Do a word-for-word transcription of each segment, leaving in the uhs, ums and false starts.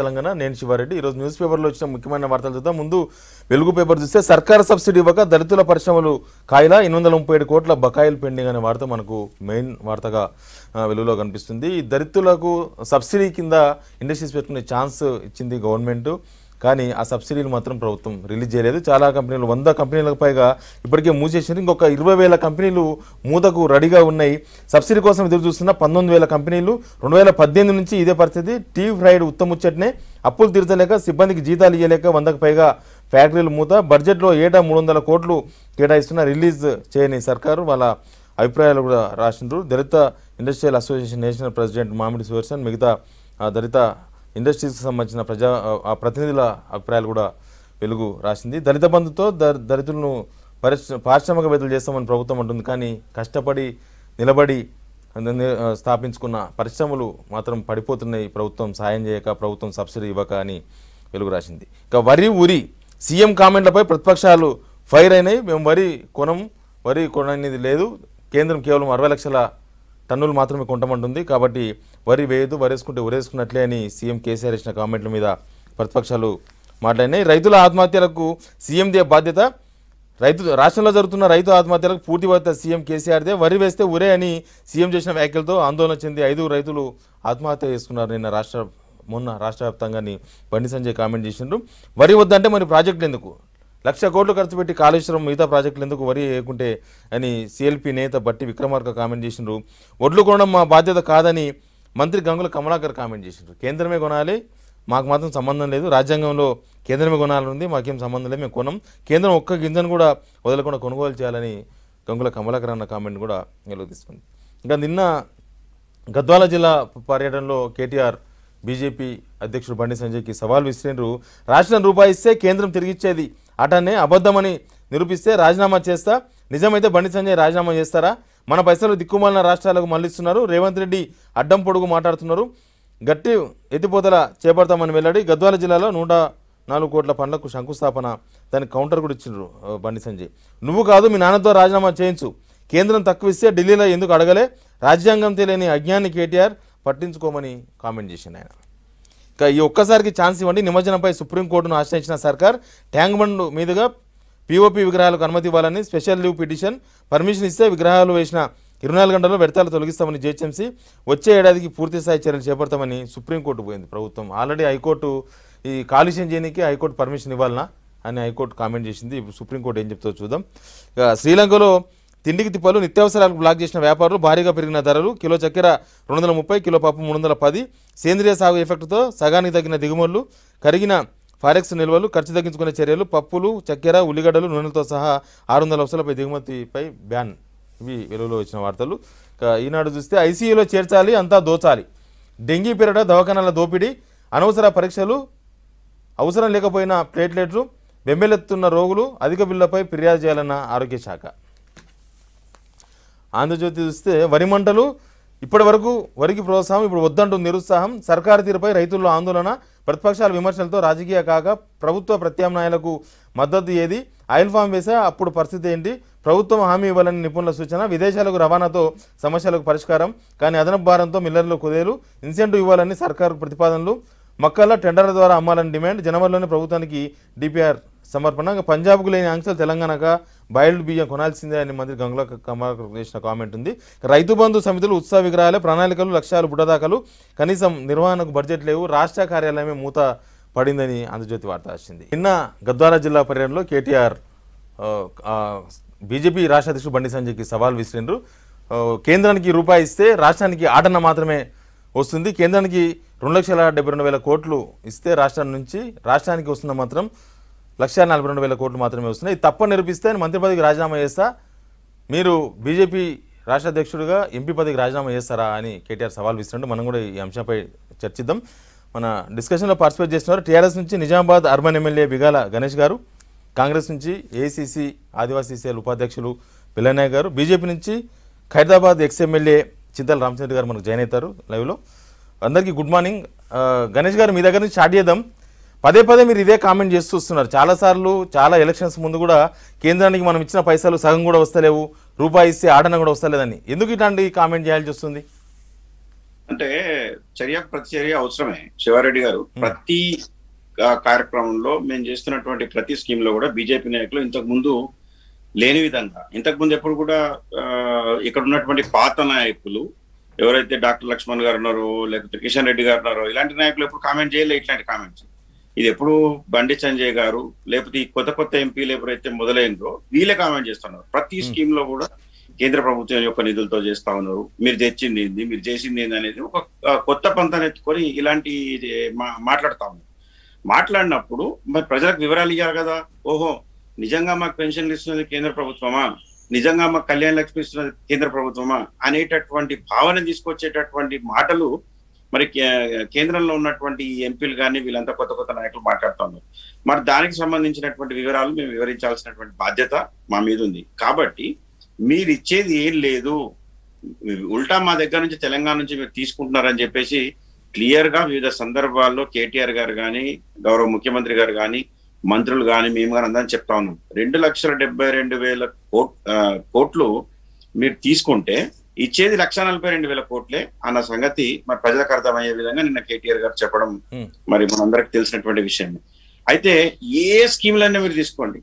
తెలంగాణ నేను శివారెడ్డి ఈరోజు న్యూస్ పేపర్లో వచ్చిన ముఖ్యమైన వార్తలు చూద్దాం. ముందు వెలుగు పేపర్ చూస్తే సర్కారు సబ్సిడీ ఇవ్వక దళితుల పరిశ్రమలు కాయల ఎనిమిది వందల ముప్పై ఏడు కోట్ల బకాయిలు పెండింగ్ అనే వార్త మనకు మెయిన్ వార్తగా వెలుగులో కనిపిస్తుంది. ఈ దళితులకు సబ్సిడీ కింద ఇండస్ట్రీస్ పెట్టుకునే ఛాన్స్ ఇచ్చింది గవర్నమెంట్, కానీ ఆ సబ్సిడీలు మాత్రం ప్రభుత్వం రిలీజ్ చేయలేదు. చాలా కంపెనీలు వంద కంపెనీలకు పైగా ఇప్పటికే మూసేసారు. ఇంకొక ఇరవై వేల కంపెనీలు మూతకు రెడీగా ఉన్నాయి. సబ్సిడీ కోసం ఎదురు చూస్తున్న పంతొమ్మిది వేల కంపెనీలు. రెండు వేల పద్దెనిమిది నుంచి ఇదే పరిస్థితి. టీ ఫ్రైడ్ ఉత్తముచ్చట్నే అప్పులు తీర్చలేక సిబ్బందికి జీతాలు ఇవ్వలేక వందకు పైగా ఫ్యాక్టరీలు మూత. బడ్జెట్లో ఏటా మూడు వందల కోట్లు కేటాయిస్తున్న రిలీజ్ చేయని సర్కారు వాళ్ళ అభిప్రాయాలు కూడా రాసిండ్రు. Dalit industrial association national president Mamidi Sudarshan మిగతా దళిత ఇండస్ట్రీస్కి సంబంధించిన ప్రజా ప్రతినిధుల అభిప్రాయాలు కూడా వెలుగు రాసింది. దళిత బంధుతో దళితులను పరిశ్ర పారిశ్రామికవేత్తలు చేస్తామని ప్రభుత్వం అంటుంది, కానీ కష్టపడి నిలబడి స్థాపించుకున్న పరిశ్రమలు మాత్రం పడిపోతున్నాయి ప్రభుత్వం సాయం చేయక, ప్రభుత్వం సబ్సిడీ ఇవ్వక అని వెలుగు రాసింది. ఇక వరి ఉరి సీఎం కామెంట్లపై ప్రతిపక్షాలు ఫైర్ అయినాయి. మేము వరి కొనం, వరి కొననేది లేదు, కేంద్రం కేవలం అరవై లక్షల టన్నులు మాత్రమే కొంటమంటుంది, కాబట్టి వరి వేయదు, వరేసుకుంటే ఉరేసుకున్నట్లే అని సీఎం కేసీఆర్ ఇచ్చిన కామెంట్ల మీద ప్రతిపక్షాలు మాట్లాడినాయి. రైతుల ఆత్మహత్యలకు సీఎందే బాధ్యత, రైతు రాష్ట్రంలో జరుగుతున్న రైతు ఆత్మహత్యలకు పూర్తి బాధ్యత సీఎం కేసీఆర్దే, వరి వేస్తే ఉరే అని సీఎం చేసిన వ్యాఖ్యలతో ఆందోళన చెంది ఐదుగురు రైతులు ఆత్మహత్య చేసుకున్నారు నిన్న రాష్ట్ర మొన్న రాష్ట్ర వ్యాప్తంగాని బండి సంజయ్ కామెంట్ చేసిండ్రు. వరి వద్దంటే మరి ప్రాజెక్టులు ఎందుకు, లక్ష కోట్లు ఖర్చు పెట్టి కాళేశ్వరం మిగతా ప్రాజెక్టులు ఎందుకు వరి వేయకుంటే అని సీఎల్పీ నేత బట్టి విక్రమార్క కామెంట్ చేసిండ్రు. ఒడ్లు కొనడం మా బాధ్యత కాదని మంత్రి గంగుల కమలాకర్ కామెంట్ చేసిండ్రు. కేంద్రమే కొనాలి, మాకు మాత్రం సంబంధం లేదు, రాజ్యాంగంలో కేంద్రమే కొనాలనుంది, మాకేం సంబంధం లేదు, మేము కొనం, కేంద్రం ఒక్క గింజను కూడా వదలకుండా కొనుగోలు చేయాలని గంగుల కమలాకర్ అన్న కామెంట్ కూడా నిలువ తీసుకుంది. ఇంకా నిన్న గద్వాల జిల్లా పర్యటనలో కేటీఆర్ బీజేపీ అధ్యక్షుడు బండి సంజయ్కి సవాల్ విసిరిండ్రు. రాష్ట్రం రూపాయి ఇస్తే కేంద్రం తిరిగిచ్చేది అటనే అబద్ధమని నిరూపిస్తే రాజీనామా చేస్తా, నిజమైతే బండి సంజయ్ రాజీనామా చేస్తారా, మన పైసలు దిక్కుమాలిన రాష్ట్రాలకు మళ్లిస్తున్నారు, రేవంత్ రెడ్డి అడ్డం పొడుగు మాట్లాడుతున్నారు, గట్టి ఎత్తిపోతల చేపడతామని వెల్లడి. గద్వాల జిల్లాలో నూట నాలుగు కోట్ల పనులకు శంకుస్థాపన, దానికి కౌంటర్ కూడా ఇచ్చిండ్రు బండి సంజయ్. నువ్వు కాదు మీ నాన్నతో రాజీనామా చేయించు, కేంద్రం తక్కువ ఇస్తే ఢిల్లీలో ఎందుకు అడగలే, రాజ్యాంగం తెలియని అజ్ఞాని కేటీఆర్ పట్టించుకోమని కామెంట్ చేసిండు ఆయన. ఇక ఈ ఒక్కసారికి ఛాన్స్ ఇవ్వండి, నిమజ్జనంపై సుప్రీంకోర్టును ఆశ్రయించిన సర్కార్ ట్యాంక్ బండ్ మీదుగా పీఓపీ విగ్రహాలకు అనుమతి ఇవ్వాలని స్పెషల్ లీవ్ పిటిషన్, పర్మిషన్ ఇస్తే విగ్రహాలు వేసిన ఇరవై నాలుగు గంటల్లో వ్యర్థాలు తొలగిస్తామని జేహెచ్ఎంసీ, వచ్చే ఏడాదికి పూర్తిస్థాయి చర్యలు చేపడతామని సుప్రీంకోర్టు పోయింది ప్రభుత్వం. ఆల్రెడీ హైకోర్టు ఈ కాలుష్యం చేయడానికి హైకోర్టు పర్మిషన్ ఇవ్వాలనా అని హైకోర్టు కామెంట్ చేసింది. సుప్రీంకోర్టు ఏం చెప్తుందో చూద్దాం. ఇక శ్రీలంకలో తిండికి తిప్పలు, నిత్యావసరాలకు బ్లాక్ చేసిన వ్యాపారులు, భారీగా పెరిగిన ధరలు, కిలో చక్కెర రెండు వందల ముప్పై, కిలో పప్పు మూడు వందల పది, సేంద్రియ సాగు ఎఫెక్ట్తో సగానికి తగ్గిన దిగుమతులు, కరిగిన ఫారెక్స్ నిల్వలు, ఖర్చు తగ్గించుకునే చర్యలు, పప్పులు, చక్కెర, ఉల్లిగడ్డలు, నూనెలతో సహా ఆరు వందల వస్తువులపై దిగుమతిపై బ్యాన్. ఇవి వెలుగులో వచ్చిన వార్తలు. ఈనాడు చూస్తే ఐసీయూలో చేర్చాలి, అంతా దోచాలి, డెంగీ పెరట, దవాఖానాల దోపిడీ, అనవసర పరీక్షలు, అవసరం లేకపోయినా ప్లేట్లెట్లు, బెంబెలెత్తున్న రోగులు, అధిక బిల్లులపై ఫిర్యాదు చేయాలన్న ఆరోగ్య శాఖ. ఆంధ్రజ్యోతి చూస్తే వరి మంటలు, ఇప్పటి వరకు వరికి ప్రోత్సాహం, ఇప్పుడు వద్దంటూ నిరుత్సాహం, సర్కారు తీరుపై రైతుల్లో ఆందోళన, ప్రతిపక్షాల విమర్శలతో రాజకీయ కాక ప్రభుత్వ ప్రత్యామ్నాయాలకు మద్దతు ఏది, ఆయిల్ ఫామ్ వేసా అప్పుడు పరిస్థితి ఏంటి, ప్రభుత్వం హామీ ఇవ్వాలని నిపుణుల సూచన, విదేశాలకు రవాణాతో సమస్యలకు పరిష్కారం, కానీ అదనపు భారంతో మిల్లర్లు కుదేలు, ఇన్సెంటివ్ ఇవ్వాలని సర్కారు ప్రతిపాదనలు, మక్కల్లో టెండర్ల ద్వారా అమ్మాలని డిమాండ్, జనవరిలోనే ప్రభుత్వానికి డిపిఆర్ సమర్పణ. పంజాబ్కు లేని ఆంక్షలు తెలంగాణగా బాయిల్డ్ బియ్యం కొనాల్సిందే అని మంత్రి గంగుల కమలాకర్ చేసిన కామెంట్ ఉంది. రైతు బంధు సమితులు ఉత్సవ విగ్రహాలే, ప్రణాళికలు, లక్ష్యాలు బుడదాకలు, కనీసం నిర్వహణకు బడ్జెట్ లేవు, రాష్ట్ర కార్యాలయమే మూత పడిందని ఆంధ్రజ్యోతి వార్త వచ్చింది. నిన్న గద్వాల జిల్లా పర్యటనలో కేటీఆర్ బీజేపీ రాష్ట్ర అధ్యక్షుడు బండి సంజయ్కి సవాల్ విసిరిండ్రు. కేంద్రానికి రూపాయి ఇస్తే రాష్ట్రానికి ఆటన మాత్రమే వస్తుంది, కేంద్రానికి రెండు లక్షల డెబ్బై రెండు వేల కోట్లు ఇస్తే రాష్ట్రం నుంచి రాష్ట్రానికి వస్తున్న మాత్రం లక్ష నలభై రెండు వేల కోట్లు మాత్రమే వస్తున్నాయి, తప్ప నిరూపిస్తే మంత్రి పదవికి రాజీనామా చేస్తా, మీరు బీజేపీ రాష్ట్ర అధ్యక్షుడిగా ఎంపీ పదవికి రాజీనామా చేస్తారా అని కేటీఆర్ సవాల్ విసిరండి. మనం కూడా ఈ అంశంపై చర్చిద్దాం. మన డిస్కషన్లో పార్టిసిపేట్ చేస్తున్నారు టీఆర్ఎస్ నుంచి Nizamabad urban MLA Bigala Ganesh garu, Congress నుంచి ఏఐసీసీ ఆదివాసీ సేల్ ఉపాధ్యక్షులు పిల్లనాయక్ గారు, బీజేపీ నుంచి ఖైరదాబాద్ ఎక్స్ ఎమ్మెల్యే చింతల రామచంద్ర గారు మనకు జాయిన్ అవుతారు లైవ్లో. అందరికీ గుడ్ మార్నింగ్. గణేష్ గారు మీ దగ్గర నుంచి స్టార్ట్ చేద్దాం. పదే పదే మీరు ఇదే కామెంట్ చేస్తూ వస్తున్నారు, చాలాసార్లు చాలా ఎలక్షన్స్ ముందు కూడా కేంద్రానికి మనం ఇచ్చిన పైసలు సగం కూడా వస్తలేవు, రూపాయి ఇస్తే ఆటన కూడా వస్తలేదని, ఎందుకు ఇట్లాంటి కామెంట్ చేయాల్సి వస్తుంది? అంటే చర్య ప్రతిచర్య అవసరమే శివారెడ్డి గారు. ప్రతి కార్యక్రమంలో మేము చేస్తున్నటువంటి ప్రతి స్కీమ్ లో కూడా బీజేపీ నాయకులు ఇంతకు ముందు లేని విధంగా, ఇంతకు ముందు ఎప్పుడు కూడా ఇక్కడ ఉన్నటువంటి పాత నాయకులు ఎవరైతే డాక్టర్ లక్ష్మణ్ గారు ఉన్నారో లేకపోతే కిషన్ రెడ్డి గారు ఉన్నారో ఇలాంటి నాయకులు ఎప్పుడు కామెంట్ చేయలే ఇట్లాంటి కామెంట్స్. ఇది ఎప్పుడు బండి సంజయ్ గారు లేకపోతే ఈ కొత్త కొత్త ఎంపీలు ఎవరైతే మొదలైందో వీళ్ళే కామెంట్ చేస్తున్నారు. ప్రతి స్కీమ్ లో కూడా కేంద్ర ప్రభుత్వం యొక్క నిధులతో చేస్తా ఉన్నారు, మీరు తెచ్చింది ఏంది, మీరు చేసింది ఏంది అనేది ఒక కొత్త పంతాన్ని ఎత్తుకొని ఇలాంటి మాట్లాడుతా ఉన్నారు. మాట్లాడినప్పుడు మరి ప్రజలకు వివరాలు ఇవ్వాలి కదా. ఓహో, నిజంగా మాకు పెన్షన్లు ఇస్తున్నది కేంద్ర ప్రభుత్వమా, నిజంగా మాకు కళ్యాణ లక్ష్మి ఇస్తున్నది కేంద్ర ప్రభుత్వమా అనేటటువంటి భావన తీసుకొచ్చేటటువంటి మాటలు మరి కేంద్రంలో ఉన్నటువంటి ఎంపీలు కానీ వీళ్ళంతా కొత్త కొత్త నాయకులు మాట్లాడుతూ ఉన్నారు. మరి దానికి సంబంధించినటువంటి వివరాలు మేము వివరించాల్సినటువంటి బాధ్యత మా మీద ఉంది. కాబట్టి మీరు ఇచ్చేది ఏం లేదు, ఉల్టా మా దగ్గర నుంచి తెలంగాణ నుంచి మీరు తీసుకుంటున్నారని చెప్పేసి క్లియర్ గా వివిధ సందర్భాల్లో కేటీఆర్ గారు కానీ గౌరవ ముఖ్యమంత్రి గారు కానీ మంత్రులు కానీ మేము కానీ అందరం చెప్తా ఉన్నాం. రెండు లక్షల డెబ్బై రెండు వేల కోట్లు మీరు తీసుకుంటే ఇచ్చేది లక్ష నలభై రెండు వేల కోట్లే అన్న సంగతి మరి ప్రజలకు అర్థమయ్యే విధంగా నిన్న కేటీఆర్ గారు చెప్పడం మరి మనందరికి తెలిసినటువంటి విషయం. అయితే ఏ స్కీమ్లన్నీ మీరు తీసుకోండి,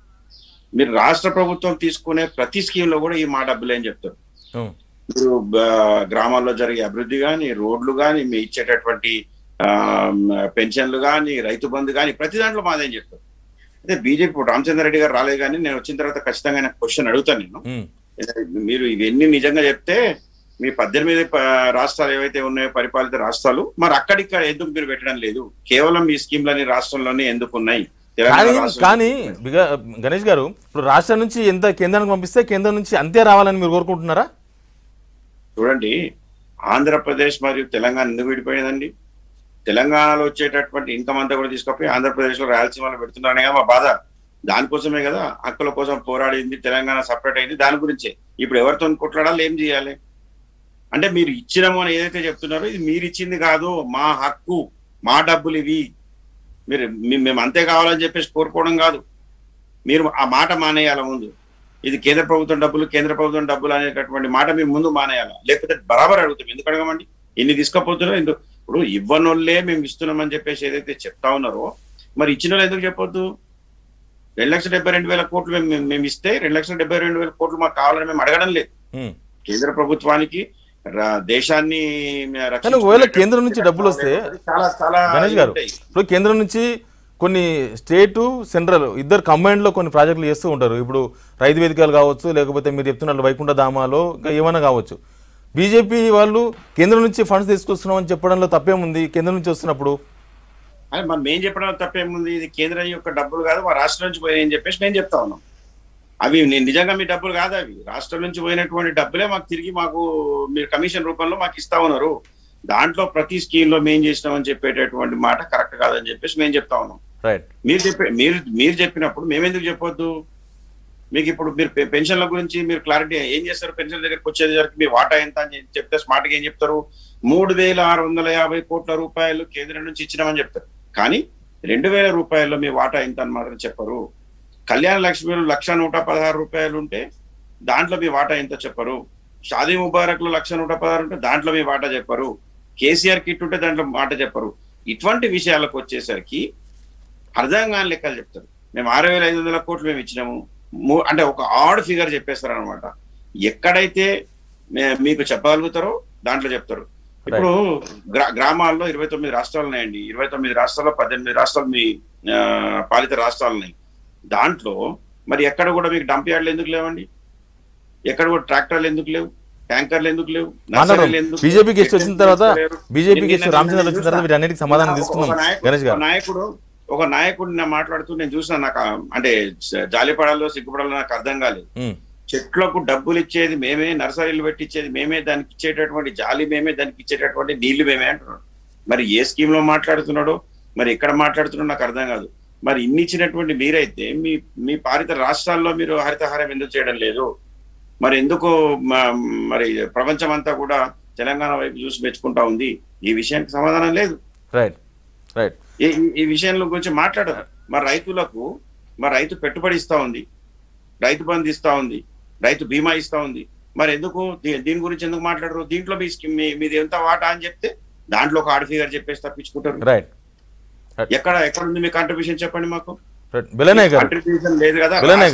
మీరు రాష్ట్ర ప్రభుత్వం తీసుకునే ప్రతి స్కీమ్ లో కూడా ఈ మా డబ్బులే అని చెప్తారు. మీరు గ్రామాల్లో జరిగే అభివృద్ధి కానీ, రోడ్లు కానీ, మీ ఇచ్చేటటువంటి ఆ పెన్షన్లు కానీ, రైతు బంధు కానీ ప్రతి దాంట్లో మాదేం చెప్తారు. అయితే బీజేపీ రామచంద్ర రెడ్డి గారు రాలేదు కానీ నేను వచ్చిన తర్వాత ఖచ్చితంగా నాకు క్వశ్చన్ అడుగుతాను నేను. మీరు ఇవన్నీ నిజంగా చెప్తే మీ పద్దెనిమిది రాష్ట్రాలు ఏవైతే ఉన్నాయో పరిపాలిత రాష్ట్రాలు, మరి అక్కడిక్కడ ఎందుకు మీరు పెట్టడం లేదు? కేవలం మీ స్కీమ్లని రాష్ట్రంలోనే ఎందుకు ఉన్నాయి? కానీ గణేష్ గారు, ఇప్పుడు రాష్ట్రం నుంచి ఎంత కేంద్రానికి పంపిస్తే కేంద్రం నుంచి అంతే రావాలని మీరు కోరుకుంటున్నారా? చూడండి, ఆంధ్రప్రదేశ్ మరియు తెలంగాణ ఎందుకు విడిపోయిందండి? తెలంగాణలో వచ్చేటటువంటి ఇన్కమ్ అంతా కూడా తీసుకపోయి ఆంధ్రప్రదేశ్ లో రాయలసీమలో పెడుతున్నారనే కదా మా బాధ. దానికోసమే కదా హక్కుల కోసం పోరాడింది, తెలంగాణ సపరేట్ అయింది దాని గురించే. ఇప్పుడు ఎవరితో కొట్లాడాలి, ఏం చేయాలి అంటే మీరు ఇచ్చినాము అని ఏదైతే చెప్తున్నారో ఇది మీరు ఇచ్చింది కాదు, మా హక్కు, మా డబ్బులు ఇవి, మీరు మేము అంతే కావాలని చెప్పేసి కోరుకోవడం కాదు. మీరు ఆ మాట మానేయాల ముందు. ఇది కేంద్ర ప్రభుత్వం డబ్బులు, కేంద్ర ప్రభుత్వం డబ్బులు అనేటటువంటి మాట మేము ముందు మానేయాల. లేకపోతే బరాబర్ అడుగుతాం, ఎందుకు అడగమండి? ఇన్ని తీసుకపోతున్నారో ఎందుకు? ఇప్పుడు ఇవ్వనోళ్ళే మేము ఇస్తున్నామని చెప్పేసి ఏదైతే చెప్తా ఉన్నారో మరి ఇచ్చిన వాళ్ళు ఎందుకు చెప్పొద్దు? రెండు లక్షల డెబ్బై రెండు వేల కోట్లు మేము మేము ఇస్తే రెండు లక్షల డెబ్బై రెండు వేల కోట్లు మాకు కావాలని మేము అడగడం లేదు. కేంద్ర ప్రభుత్వానికి దేశాన్ని ఒకవేళ కేంద్రం నుంచి డబ్బులు వస్తే గణేష్ గారు, ఇప్పుడు కేంద్రం నుంచి కొన్ని స్టేటు సెంట్రల్ ఇద్దరు కంబైన్డ్ లో కొన్ని ప్రాజెక్టులు చేస్తూ ఉంటారు. ఇప్పుడు రైతు వేదికలు కావచ్చు, లేకపోతే మీరు చెప్తున్నారు వైకుంఠ ధామాలో ఏమైనా కావచ్చు. బీజేపీ వాళ్ళు కేంద్రం నుంచి ఫండ్స్ తీసుకొస్తున్నాం అని చెప్పడంలో తప్పేముంది? కేంద్రం నుంచి వస్తున్నప్పుడు అదే మరి మేము చెప్పడం తప్పేముంది? ఇది కేంద్రం యొక్క డబ్బులు కాదు, మా రాష్ట్రం నుంచి పోయినాయని చెప్పేసి మేము చెప్తా ఉన్నాం. అవి నిజంగా మీ డబ్బులు కాదు, అవి రాష్ట్రం నుంచి పోయినటువంటి డబ్బులే మాకు తిరిగి మాకు మీరు కమిషన్ రూపంలో మాకు ఇస్తా ఉన్నారు. దాంట్లో ప్రతి స్కీమ్ లో మేము చేసినామని చెప్పేటటువంటి మాట కరెక్ట్ కాదని చెప్పేసి మేము చెప్తా ఉన్నాం. మీరు చెప్పే మీరు మీరు చెప్పినప్పుడు మేమెందుకు చెప్పొద్దు? మీకు ఇప్పుడు మీరు పెన్షన్ల గురించి మీరు క్లారిటీ ఏం చేస్తారు? పెన్షన్ దగ్గరకు వచ్చేసరికి మీ వాటా ఎంత అని చెప్తే స్మార్ట్గా ఏం చెప్తారు? మూడు వేల ఆరు వందల యాభై కోట్ల రూపాయలు కేంద్రం నుంచి ఇచ్చినామని చెప్తారు. కానీ రెండు వేల రూపాయల్లో మీ వాటా ఎంత అని మాత్రం చెప్పరు. కళ్యాణ లక్ష్మిలో లక్ష నూట పదహారు రూపాయలు ఉంటే దాంట్లో మీ వాటా ఎంత చెప్పరు. షాదీ ముబారక్ లో లక్ష నూట పదహారు ఉంటే దాంట్లో మీ వాటా చెప్పరు. కేసీఆర్ కిట్ ఉంటే దాంట్లో మాట చెప్పరు. ఇటువంటి విషయాలకు వచ్చేసరికి అర్థం కాని లెక్కలు చెప్తారు. మేము ఆరు వేల ఐదు వందల కోట్లు మేము ఇచ్చినాము అంటే ఒక ఆడ్ ఫిగర్ చెప్పేస్తారు అనమాట. ఎక్కడైతే మీకు చెప్పగలుగుతారో దాంట్లో చెప్తారు. ఇప్పుడు గ్రా గ్రామాల్లో ఇరవై తొమ్మిది రాష్ట్రాలు ఉన్నాయండి. ఇరవై తొమ్మిది రాష్ట్రాల్లో పద్దెనిమిది రాష్ట్రాలు మీ పాలిత రాష్ట్రాలు ఉన్నాయి. దాంట్లో మరి ఎక్కడ కూడా మీకు డంప్ యార్డ్లు ఎందుకు లేవండి? ఎక్కడ కూడా ట్రాక్టర్లు ఎందుకు లేవు? ట్యాంకర్లు ఎందుకు లేవు? బీజేపీకి వచ్చిన తర్వాత బీజేపీకి రామచంద్ర వచ్చిన తర్వాత వీటన్నిటికి సమాధానం తీసుకున్నాం. నాయకుడు ఒక నాయకుడు నేను మాట్లాడుతూ నేను చూసిన నాకు అంటే జాలిపడాలో సిగ్గుపడాలో నాకు అర్థం కాలేదు. చెట్లకు డబ్బులు ఇచ్చేది మేమే, నర్సరీలు పెట్టించేది మేమే, దానికి ఇచ్చేటటువంటి జాలి మేమే, దానికి ఇచ్చేటటువంటి నీళ్లు మేమే అంటున్నాడు. మరి ఏ స్కీమ్ లో మాట్లాడుతున్నాడో మరి ఎక్కడ మాట్లాడుతున్నాడో నాకు అర్థం కాదు. మరి ఇన్ని ఇచ్చినటువంటి మీరైతే మీ మీ పాలిత రాష్ట్రాల్లో మీరు హరితహారం ఎందుకు చేయడం లేదు? మరి ఎందుకు మరి ప్రపంచం అంతా కూడా తెలంగాణ వైపు చూసి మెచ్చుకుంటా ఉంది? ఈ విషయానికి సమాధానం లేదు. రైట్ రైట్ ఈ విషయంలో గురించి మాట్లాడరు. మరి రైతులకు మరి రైతు పెట్టుబడి ఇస్తా ఉంది, రైతు బంధు ఇస్తా ఉంది, రైతు బీమా ఇస్తా ఉంది. మరి ఎందుకు దీని గురించి ఎందుకు మాట్లాడరు? దీంట్లో మీ మీది ఎంత వాటా అని చెప్తే దాంట్లో ఒక ఆడ్ ఫిగర్ చెప్పేసి తప్పించుకుంటారు. రైట్. ఎక్కడ ఎక్కడ ఉంది మీ కాంట్రిబ్యూషన్ చెప్పండి మాకు. కాంట్రిబ్యూషన్ లేదు కదా.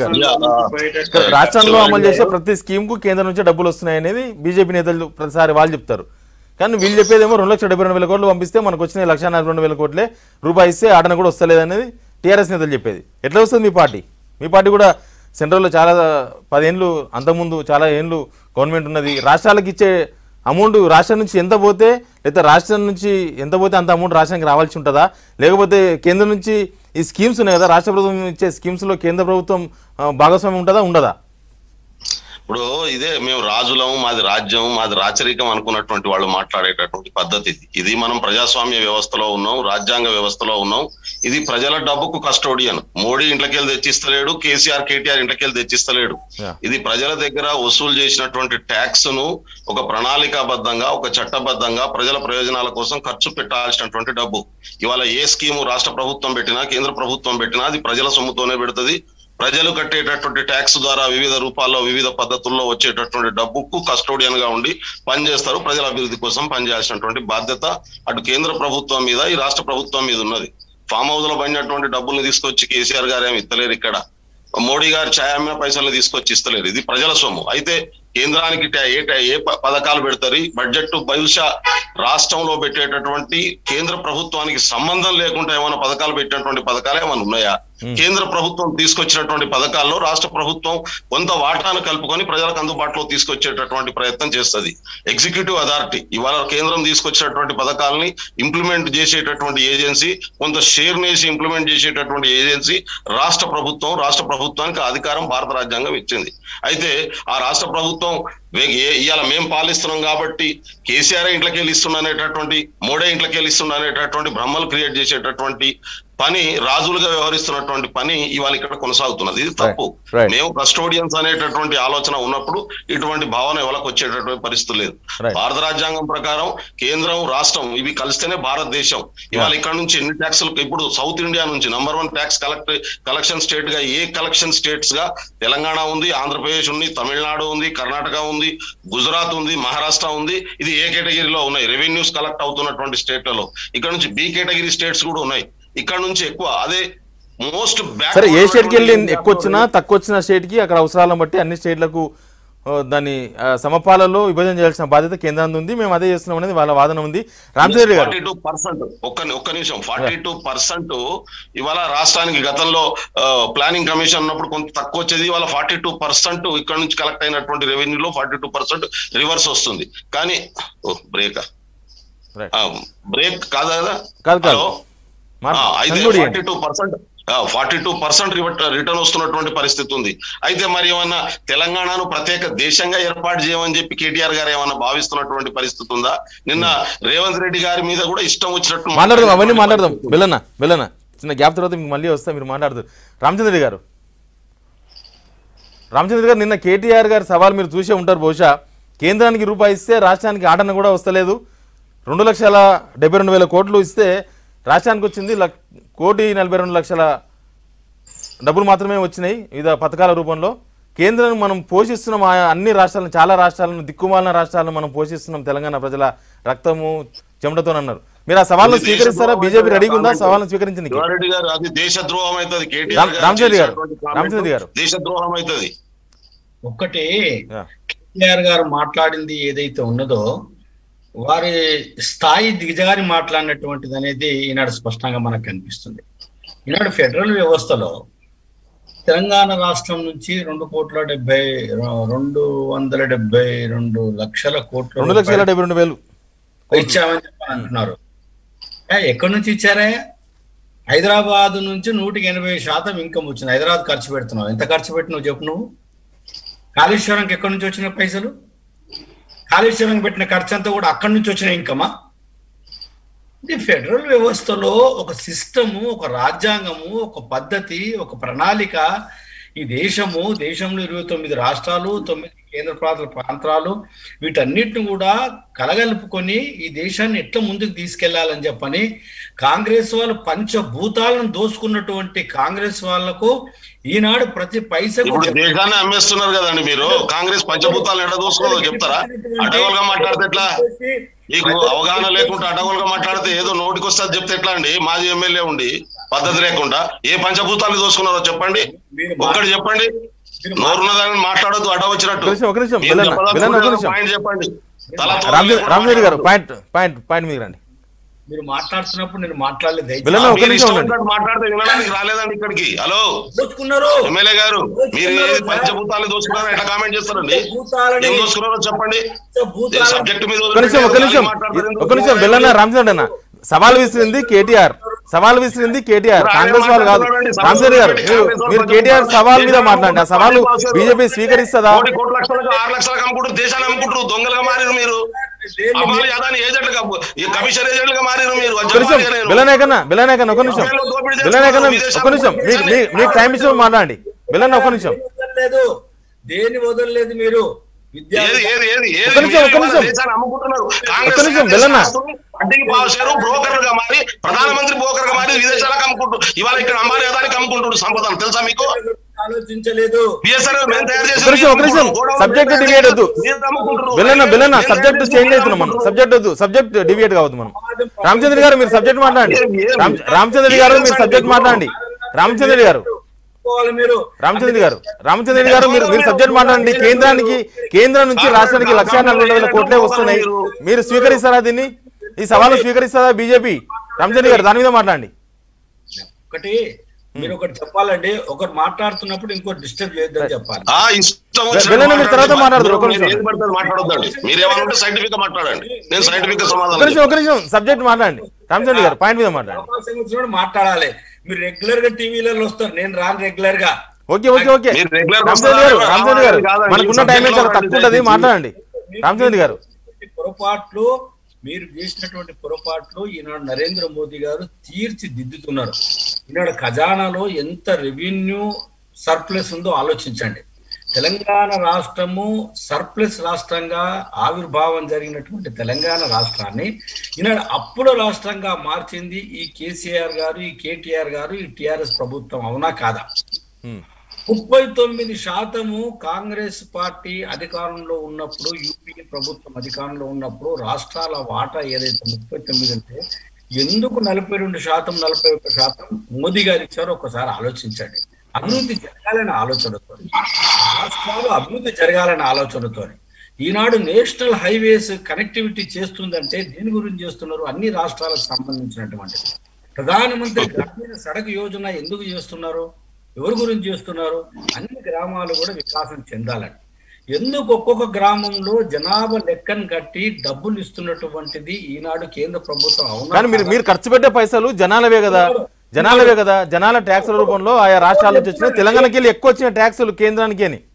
రాష్ట్రంలో అమలు చేసే ప్రతి స్కీమ్ కు కేంద్రం నుంచి డబ్బులు వస్తున్నాయి అనేది బీజేపీ నేతలు ప్రతిసారి వాళ్ళు చెప్తారు. కానీ వీళ్ళు చెప్పేదేమో రెండు లక్షల డెబ్బై రెండు వేల కోట్లు పంపిస్తే మనకు వచ్చిన లక్ష నలభై రెండు వేల కోట్లే రూపాయి ఇస్తే ఆటన కూడా వస్తలేదు అనేది టీఆర్ఎస్ నేతలు చెప్పేది. ఎట్లా వస్తుంది మీ పార్టీ? మీ పార్టీ కూడా సెంట్రల్లో చాలా పదేళ్ళు అంతకుముందు చాలా ఏళ్ళు గవర్నమెంట్ ఉన్నది. రాష్ట్రాలకు ఇచ్చే అమౌంట్ రాష్ట్రం నుంచి ఎంత పోతే లేదా రాష్ట్రం నుంచి ఎంత పోతే అంత అమౌంట్ రాష్ట్రానికి రావాల్సి ఉంటుందా, లేకపోతే కేంద్రం నుంచి ఈ స్కీమ్స్ ఉన్నాయి కదా, రాష్ట్ర ప్రభుత్వం ఇచ్చే స్కీమ్స్లో కేంద్ర ప్రభుత్వం భాగస్వామ్యం ఉంటుందా ఉండదా? ఇప్పుడు ఇదే మేము రాజులం, మాది రాజ్యం, మాది రాచరికం అనుకున్నటువంటి వాళ్ళు మాట్లాడేటటువంటి పద్ధతి ఇది. ఇది మనం ప్రజాస్వామ్య వ్యవస్థలో ఉన్నాం, రాజ్యాంగ వ్యవస్థలో ఉన్నాం. ఇది ప్రజల డబ్బుకు కస్టోడియన్. మోడీ ఇంట్లోకెళ్ళి తెచ్చిస్తలేడు, కేసీఆర్ కేటీఆర్ ఇంట్లోకెళ్ళి తెచ్చిస్తలేడు. ఇది ప్రజల దగ్గర వసూలు చేసినటువంటి ట్యాక్స్ ను ఒక ప్రణాళికాబద్ధంగా, ఒక చట్టబద్ధంగా ప్రజల ప్రయోజనాల కోసం ఖర్చు పెట్టాల్సినటువంటి డబ్బు. ఇవాళ ఏ స్కీము రాష్ట్ర ప్రభుత్వం పెట్టినా, కేంద్ర ప్రభుత్వం పెట్టినా అది ప్రజల సొమ్ముతోనే పెడుతుంది. ప్రజలు కట్టేటటువంటి ట్యాక్స్ ద్వారా వివిధ రూపాల్లో వివిధ పద్ధతుల్లో వచ్చేటటువంటి డబ్బుకు కస్టోడియన్ గా ఉండి పనిచేస్తారు. ప్రజల అభివృద్ధి కోసం పనిచేయాల్సినటువంటి బాధ్యత అటు కేంద్ర ప్రభుత్వం మీద, ఈ రాష్ట్ర ప్రభుత్వం మీద ఉన్నది. ఫామ్ హౌస్ లో పడినటువంటి డబ్బుల్ని తీసుకొచ్చి కేసీఆర్ గారు ఏమి ఇస్తలేరు, ఇక్కడ మోడీ గారు ఛాయామ్య పైసలు తీసుకొచ్చి ఇస్తలేరు. ఇది ప్రజల సొమ్ము. అయితే కేంద్రానికి ఏ ఏ పథకాలు పెడతారు, బడ్జెట్ బహుశా రాష్ట్రంలో పెట్టేటటువంటి కేంద్ర ప్రభుత్వానికి సంబంధం లేకుండా ఏమైనా పథకాలు పెట్టినటువంటి పథకాలు ఏమైనా ఉన్నాయా? కేంద్ర ప్రభుత్వం తీసుకొచ్చినటువంటి పథకాల్లో రాష్ట్ర ప్రభుత్వం కొంత వాటాను కలుపుకొని ప్రజలకు అందుబాటులో తీసుకొచ్చేటటువంటి ప్రయత్నం చేస్తుంది. ఎగ్జిక్యూటివ్ అథారిటీ ఇవాళ కేంద్రం తీసుకొచ్చినటువంటి పథకాలని ఇంప్లిమెంట్ చేసేటటువంటి ఏజెన్సీ, కొంత షేర్ నేసి ఇంప్లిమెంట్ చేసేటటువంటి ఏజెన్సీ రాష్ట్ర ప్రభుత్వం. రాష్ట్ర ప్రభుత్వానికి అధికారం భారత రాజ్యాంగం ఇచ్చింది. అయితే ఆ రాష్ట్ర ప్రభుత్వం ఇవాళ మేము పాలిస్తున్నాం కాబట్టి కేసీఆర్ ఇంట్లోకి వెళ్ళి ఇస్తున్ననేటటువంటి, మోడీ ఇంట్లోకి వెళ్ళి ఇస్తున్ననేటటువంటి భ్రమలు క్రియేట్ చేసేటటువంటి పని, రాజులుగా వ్యవహరిస్తున్నటువంటి పని ఇవాళ ఇక్కడ కొనసాగుతున్నది. ఇది తప్పు. మేము కస్టోడియన్స్ అనేటటువంటి ఆలోచన ఉన్నప్పుడు ఇటువంటి భావన ఎవరికి వచ్చేటటువంటి పరిస్థితి లేదు. భారత రాజ్యాంగం ప్రకారం కేంద్రం, రాష్ట్రం ఇవి కలిస్తేనే భారతదేశం. ఇవాళ ఇక్కడ నుంచి ఎన్ని ట్యాక్సులు, ఇప్పుడు సౌత్ ఇండియా నుంచి number one tax collect collection state గా ఏ కలెక్షన్ స్టేట్స్ గా తెలంగాణ ఉంది, ఆంధ్రప్రదేశ్ ఉంది, తమిళనాడు ఉంది, కర్ణాటక ఉంది, గుజరాత్ ఉంది, మహారాష్ట్ర ఉంది. ఇది ఏ కేటగిరీలో ఉన్నాయి, రెవెన్యూస్ కలెక్ట్ అవుతున్నటువంటి స్టేట్లలో. ఇక్కడ నుంచి బి కేటగిరీ స్టేట్స్ కూడా ఉన్నాయి. ఇక్కడ నుంచి ఎక్కువ అదే మోస్ట్ సరే ఏ స్టేట్ కి వెళ్ళి ఎక్కువ వచ్చినా తక్కువ వచ్చిన స్టేట్ కి అక్కడ అవసరాలను బట్టి అన్ని స్టేట్లకు దాన్ని సమపాలలో విభజన చేయాల్సిన బాధ్యత కేంద్రానికి ఉంది. మేము అదే చేస్తున్నాం అనేది వాళ్ళ వాదన ఉంది. రామచంద్ర గారు, ఫార్టీ టూ పర్సెంట్ ఒక్క ఒక్క నిమిషం ఫార్టీ టూ పర్సెంట్ ఇవాళ రాష్ట్రానికి గతంలో ప్లానింగ్ కమిషన్ ఉన్నప్పుడు కొంత తక్కువ వచ్చేది. ఇవాళ ఫార్టీ టూ పర్సెంట్ ఇక్కడ నుంచి కలెక్ట్ అయినటువంటి రెవెన్యూలో ఫార్టీ టూ పర్సెంట్ రివర్స్ వస్తుంది. కానీ బ్రేక్ బ్రేక్ కాదా కదా హలో అయితే forty two percent forty two percent return వస్తున్నటువంటి పరిస్థితి ఉంది. అయితే మరి ఏమన్నా తెలంగాణను ప్రత్యేక దేశంగా ఏర్పాటు చేయమని చెప్పి కేటీఆర్ గారు ఏమన్నా భావిస్తున్నటువంటి పరిస్థితి ఉందా? నిన్న రేవంత్ రెడ్డి గారి మీద కూడా ఇష్టం వచ్చినట్టు మాట్లాడదాం, అవన్నీ మాట్లాడదాం. వెళ్ళనా వెళ్ళనా చిన్న గ్యాప్ తర్వాత మీకు మళ్ళీ వస్తే మీరు మాట్లాడతారు. రామచంద్ర గారు రామచంద్ర గారు నిన్న కేటీఆర్ గారి సవాల్ మీరు చూసే ఉంటారు బహుశా. కేంద్రానికి రూపాయి ఇస్తే రాష్ట్రానికి ఆటన కూడా వస్తలేదు, రెండు లక్షల డెబ్బై రెండు వేల కోట్లు ఇస్తే రాష్ట్రానికి వచ్చింది కోటి నలభై రెండు లక్షల డబ్బులు మాత్రమే వచ్చినాయి వివిధ పథకాల రూపంలో. కేంద్రం మనం పోషిస్తున్నాం, అన్ని రాష్ట్రాలను, చాలా రాష్ట్రాలను, దిక్కుమాలిన రాష్ట్రాలను మనం పోషిస్తున్నాం తెలంగాణ ప్రజల రక్తము చెమటతో అన్నారు. మీరు ఆ సవాల్ను స్వీకరిస్తారా? బీజేపీ రెడీగా ఉందా సవాల్ను స్వీకరించింది? దేశద్రోహం అవుతుంది. రామచంద్ర గారు రామచంద్ర గారు దేశద్రోహం అవుతుంది. ఒక్కటే కేటీఆర్ గారు మాట్లాడింది ఏదైతే ఉన్నదో వారి స్థాయి దిగజారి మాట్లాడినటువంటిది అనేది ఈనాడు స్పష్టంగా మనకు కనిపిస్తుంది. ఈనాడు ఫెడరల్ వ్యవస్థలో తెలంగాణ రాష్ట్రం నుంచి రెండు కోట్ల డెబ్బై రెండు వందల డెబ్బై రెండు లక్షల కోట్ల రెండు లక్షల డెబ్బై రెండు వేలు ఇచ్చామని చెప్పని అంటున్నారు. ఎక్కడి నుంచి ఇచ్చారే? హైదరాబాద్ నుంచి నూటికి ఎనభై శాతం ఇన్కమ్ వచ్చింది. హైదరాబాద్ ఖర్చు పెడుతున్నావు. ఎంత ఖర్చు పెట్టినావు చెప్పు నువ్వు? కాళేశ్వరంకి ఎక్కడి నుంచి వచ్చిన పైసలు? కాళేశ్వరం పెట్టిన ఖర్చు అంతా కూడా అక్కడి నుంచి వచ్చిన ఇన్కమా? ఇది ఫెడరల్ వ్యవస్థలో ఒక సిస్టము, ఒక రాజ్యాంగము, ఒక పద్ధతి, ఒక ప్రణాళిక ఈ దేశము దేశంలో ఇరవై తొమ్మిది రాష్ట్రాలు, తొమ్మిది కేంద్ర పాలిత ప్రాంతాలు, వీటన్నిటిని కూడా కలగలుపుకొని ఈ దేశాన్ని ఎట్లా ముందుకు తీసుకెళ్లాలని చెప్పని కాంగ్రెస్ వాళ్ళు పంచభూతాలను దోసుకున్నటువంటి కాంగ్రెస్ వాళ్లకు ఈనాడు ప్రతి పైసకు దేశాన్ని అమ్మేస్తున్నారు కదండి మీరు. కాంగ్రెస్ పంచభూతాలను ఎట్లా దోసుకున్నదో చెప్తారా? అడగలుగా మాట్లాడితే ఎట్లా? మీకు అవగాహన లేకుండా అడగలుగా మాట్లాడితే ఏదో నోటికి వస్తే చెప్తే ఎట్లా అండి? మాజీ ఎమ్మెల్యే ఉండి పద్ధతి లేకుండా ఏ పంచభూతాలు దోసుకున్నారో చెప్పండి, ఒక్కటి చెప్పండి. నోరున్నదాన్ని మాట్లాడొద్దు, అడ్డ వచ్చినట్టు పాయింట్ చెప్పండి. రామరెడ్డి గారు పాయింట్ పాయింట్ పాయింట్ మీరు రండి. మీరు మాట్లాడుతున్నప్పుడు నేను మాట్లాడలేదు, మాట్లాడితే వినడానికి రాలేదండి ఇక్కడికి. హలో దోచుకున్నారు ఎమ్మెల్యే గారు, మీరు ఏది పంచభూతాలు దోచుకున్నారో ఎట్లా కామెంట్ చేస్తారండి? ఏం దోచుకున్నారో చెప్పండి. సబ్జెక్ట్ మీద ఒక నిమిషం ఒక నిమిషం ఒక నిమిషం బెల్లన్న రామచంద్ర అన్న సవాల్ విసిరింది కేటీఆర్, సవాల్ విసిరింది కేటీఆర్, కాంగ్రెస్ వాళ్ళు కాదు. రామచంద్ర గారు మీరు మీరు కేటీఆర్ సవాల్ మీద మాట్లాడండి. ఆ సవాలు బీజేపీ స్వీకరిస్తుందా? కోటి లక్షలకు ఆరు లక్షలకు అమ్ముకుంటారు, దేశాన్ని అమ్ముకుంటారు, దొంగలుగా మారిరు మీరు. కమిషన్ ఏజెంట్లుగా మారిరు మీరు. బెల్లనాయకన్నా బెల్లనాయకన్నా ఒక నిమిషం బెల్లనాయకన్నా ఒక నిమిషం మీకు టైం ఇచ్చి మాట్లాడండి. బెల్లన్న ఒక నిమిషం. దేని వదలలేదు మీరు. బ్రోకర్లుగా మారి ప్రధానమంత్రి బ్రోకర్ గా మారి విదేశాలకు అమ్ముకుంటూ ఇవాళ ఇక్కడ అంబానీ అదానికి అమ్ముకుంటున్నారు సంపదలు. తెలుసా మీకు? ఆలోచించలేదు. సబ్జెక్ట్ డివియేట్ వద్దు బెల్లన్న బెల్లన్న సబ్జెక్ట్ చేంజ్ అవుతున్నాం మనం. సబ్జెక్ట్ వద్దు, సబ్జెక్ట్ డివియేట్ కావద్దు మనం. రామచంద్ర గారు మీరు సబ్జెక్ట్ మాట్లాడండి. రామచంద్ర గారు మీరు సబ్జెక్ట్ మాట్లాడండి. రామచంద్ర గారు రామచంద్ర గారు రామచంద్ర గారు మీరు మీరు సబ్జెక్ట్ మాట్లాడండి. కేంద్రానికి కేంద్రం నుంచి రాష్ట్రానికి లక్ష నలభై వేల కోట్లే వస్తున్నాయి. మీరు స్వీకరిస్తారా దీన్ని? ఈ సవాలు స్వీకరిస్తారా బీజేపీ? రామచంద్ర గారు దాని మీద మాట్లాడండి. ఒకటి మీరు ఒకటి చెప్పాలండి, ఒకరు మాట్లాడుతున్నప్పుడు ఇంకోటి డిస్టర్బ్ చేయొద్దని చెప్పాలి. మీరు తర్వాత మాట్లాడతారు. ఒక నిమిషం ఒక నిమిషం సబ్జెక్ట్ మాట్లాడండి. రామచంద్ర గారు పాయింట్ మీద మాట్లాడండి. మాట్లాడాలి. మీరు రెగ్యులర్ గా టీవీలలో వస్తారు, నేను రాను రెగ్యులర్ గా. ఓకే ఓకే ఓకే రామచంద్ర గారు రామచంద్ర గారు మనకున్న టైం చాలా తక్కువ ఉంటుంది, మాట్లాడండి. రామచంద్ర గారు పొరపాట్లు మీరు చేసినటువంటి పొరపాట్లు ఈనాడు నరేంద్ర మోదీ గారు తీర్చిదిద్దుతున్నారు. ఈనాడు ఖజానాలో ఎంత రెవెన్యూ సర్ప్లస్ ఉందో ఆలోచించండి. తెలంగాణ రాష్ట్రము సర్ప్లస్ రాష్ట్రంగా ఆవిర్భావం జరిగినటువంటి తెలంగాణ రాష్ట్రాన్ని ఈనాడు అప్పుల రాష్ట్రంగా మార్చింది ఈ కేసీఆర్ గారు, ఈ కేటీఆర్ గారు, ఈ టిఆర్ఎస్ ప్రభుత్వం. అవునా కాదా? ముప్పై తొమ్మిది శాతము కాంగ్రెస్ పార్టీ అధికారంలో ఉన్నప్పుడు, యూపీఏ ప్రభుత్వం అధికారంలో ఉన్నప్పుడు రాష్ట్రాల వాటా ఏదైతే ముప్పై తొమ్మిది అంటే ఎందుకు నలభై రెండు శాతం నలభై ఒక్క శాతం మోదీ గారు ఇచ్చారో ఒకసారి ఆలోచించండి. అభివృద్ధి జరగాలనే ఆలోచనతో, రాష్ట్రాలు అభివృద్ధి జరగాలనే ఆలోచనతో ఈనాడు నేషనల్ హైవేస్ కనెక్టివిటీ చేస్తుందంటే దేని గురించి చేస్తున్నారు? అన్ని రాష్ట్రాలకు సంబంధించినటువంటి ప్రధానమంత్రి గ్రామీణ సడక్ యోజన ఎందుకు చేస్తున్నారు? ఎవరి గురించి చేస్తున్నారు? అన్ని గ్రామాలు కూడా వికాసం చెందాలని. ఎందుకు ఒక్కొక్క గ్రామంలో జనాభా లెక్కను కట్టి డబ్బులు ఇస్తున్నటువంటిది ఈనాడు కేంద్ర ప్రభుత్వం. అవునా? మీరు మీరు ఖర్చు పెట్టే పైసలు జనాలవే కదా, జనాలవే కదా, జనాల ట్యాక్సుల రూపంలో ఆయా రాష్ట్రాల నుంచి వచ్చిన తెలంగాణకి వెళ్ళి ఎక్కువ వచ్చిన ట్యాక్సులు కేంద్రానికి అని.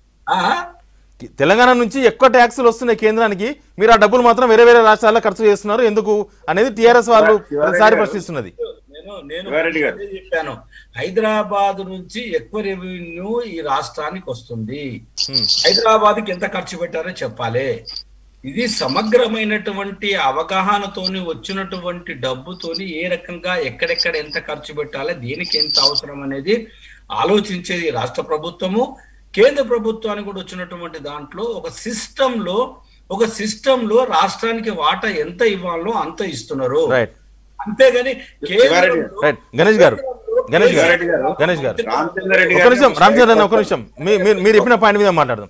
తెలంగాణ నుంచి ఎక్కువ ట్యాక్సులు వస్తున్నాయి కేంద్రానికి, మీరు ఆ డబ్బులు మాత్రం వేరే వేరే రాష్ట్రాల్లో ఖర్చు చేస్తున్నారు ఎందుకు అనేది టీఆర్ఎస్ వాళ్ళు ప్రతిసారి ప్రశ్నిస్తున్నది. నేను చెప్పాను, హైదరాబాద్ నుంచి ఎక్కువ రెవెన్యూ ఈ రాష్ట్రానికి వస్తుంది. హైదరాబాద్ కి ఎంత ఖర్చు పెట్టారో చెప్పాలి. ఇది సమగ్రమైనటువంటి అవగాహనతోని వచ్చినటువంటి డబ్బుతోని ఏ రకంగా ఎక్కడెక్కడ ఎంత ఖర్చు పెట్టాలి, దేనికి ఎంత అవసరం అనేది ఆలోచించేది రాష్ట్ర ప్రభుత్వము. కేంద్ర ప్రభుత్వానికి కూడా వచ్చినటువంటి దాంట్లో ఒక సిస్టమ్ లో ఒక సిస్టమ్ లో రాష్ట్రానికి వాటా ఎంత ఇవ్వాలో అంత ఇస్తున్నారు. అంతేగాని గణేష్ గారు గణేష్ గారు గణేష్ గారు ఒక నిమిషం రామచంద్ర అన్న ఒక నిమిషం మీరు చెప్పిన పాయింట్ మీద మాట్లాడదాం.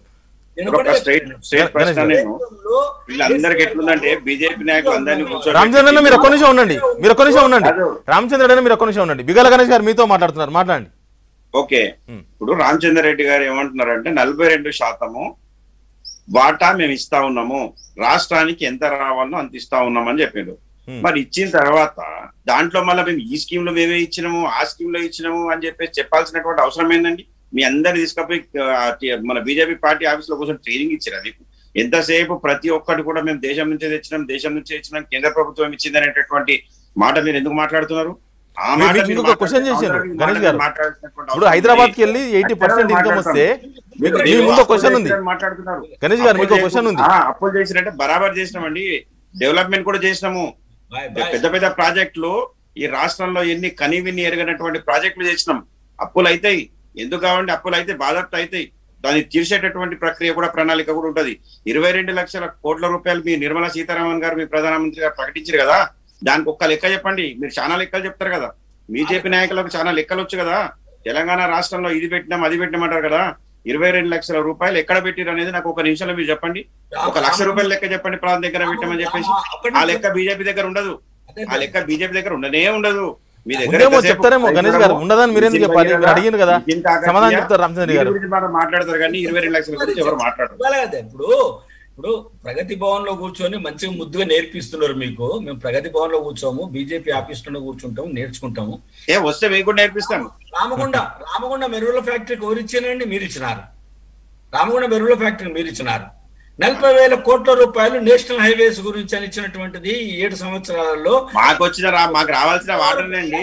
రామచంద్ర అన్న మీరు ఒక్క నిమిషం ఉండండి, మీరు ఒక్క నిమిషం ఉండండి. రామచంద్ర అన్న మీరు ఒక్క నిమిషం ఉండండి. బిగల గణేష్ గారు మీతో మాట్లాడుతున్నారు, మాట్లాడండి. ఓకే, ఇప్పుడు రామచంద్ర రెడ్డి గారు ఏమంటున్నారంటే నలభై రెండు శాతము వాటా మేము ఇస్తా ఉన్నాము, రాష్ట్రానికి ఎంత రావాలో అంత ఇస్తా ఉన్నామని చెప్పాడు. మరి ఇచ్చిన తర్వాత దాంట్లో మళ్ళీ మేము ఈ స్కీమ్ లో మేమే ఇచ్చినాము, ఆ స్కీమ్ లో ఇచ్చినాము అని చెప్పేసి చెప్పాల్సినటువంటి అవసరం ఏందండి? మీ అందరిని తీసుకపోయి మన బీజేపీ పార్టీ ఆఫీస్ లో కోసం ట్రైనింగ్ ఇచ్చారా మీకు? ఎంతసేపు ప్రతి ఒక్కటి కూడా మేము దేశం నుంచే తెచ్చినాం, దేశం నుంచే ఇచ్చినాం, కేంద్ర ప్రభుత్వం ఇచ్చింది అనేటటువంటి మాట మీరు ఎందుకు మాట్లాడుతున్నారు? ఇంకొక క్వశ్చన్ చేసిండ్రు గణేష్ గారు. ఇప్పుడు హైదరాబాద్ కి వెళ్ళి ఎయిటీ పర్సెంట్ ఇన్కమ్ వస్తే మీకు మీ ముందు క్వశ్చన్ ఉంది గణేష్ గారు, మీకు క్వశ్చన్ ఉంది. అప్పులు చేసినట్టే బరాబర్ చేసినామండి, డెవలప్మెంట్ కూడా చేసినాము. పెద్ద పెద్ద ప్రాజెక్టులు ఈ రాష్ట్రంలో ఎన్ని కనివిని ఎరగనటువంటి ప్రాజెక్టులు చేసినాం. అప్పులు అవుతాయి, ఎందుకు కావండి, అప్పులు అయితే బాధప్త అవుతాయి. దాన్ని తీర్చేటటువంటి ప్రక్రియ కూడా ప్రణాళిక కూడా ఉంటది. ఇరవై రెండు లక్షల కోట్ల రూపాయలు మీ నిర్మలా సీతారామన్ గారు మీ ప్రధానమంత్రి గారు ప్రకటించారు కదా, దానికి ఒక్క లెక్క చెప్పండి. మీరు చాలా లెక్కలు చెప్తారు కదా, బీజేపీ నాయకులకు చాలా లెక్కలు వచ్చు కదా. తెలంగాణ రాష్ట్రంలో ఇది పెట్టినాం అది పెట్టినామంటారు కదా, ఇరవై రెండు లక్షల రూపాయలు ఎక్కడ పెట్టిరు అనేది నాకు ఒక నిమిషంలో మీరు చెప్పండి. ఒక లక్ష రూపాయల లెక్క చెప్పండి ప్రాంతం దగ్గర పెట్టామని చెప్పేసి. ఆ లెక్క బీజేపీ దగ్గర ఉండదు, ఆ లెక్క బీజేపీ దగ్గర ఉండనే ఉండదు. మీ దగ్గర చెప్తారేమో గణేష్ గారు, ఉండదని మీరేం చెప్పాలి, అడిగింది కదా సమాధానం చెప్తారు రామచంద్ర గారు. మాట్లాడతారు కానీ ఇరవై రెండు లక్షల గురించి ఎవరు మాట్లాడతారు? ఇప్పుడు ఇప్పుడు ప్రగతి భవన్ లో కూర్చొని మంచిగా ముద్దుగా నేర్పిస్తున్నారు మీకు. మేము ప్రగతి భవన్ లో కూర్చోము, బీజేపీ ఆఫీస్ లో కూర్చుంటాము, నేర్చుకుంటాము. ఏ వస్తే మీకు కూడా నేర్పిస్తాము. రామగుండ రామగుండ మెరుగుల ఫ్యాక్టరీకి ఎవరు ఇచ్చారండి? మీరు ఇచ్చినారు. రామగుండ మెరుగుల ఫ్యాక్టరీ మీరు ఇచ్చినారు. నలభై వేల కోట్ల రూపాయలు నేషనల్ హైవేస్ గురించి అని ఇచ్చినటువంటిది ఈ ఏడు సంవత్సరాలలో మాకు వచ్చిన మాకు రావాల్సిన వాటనేండి,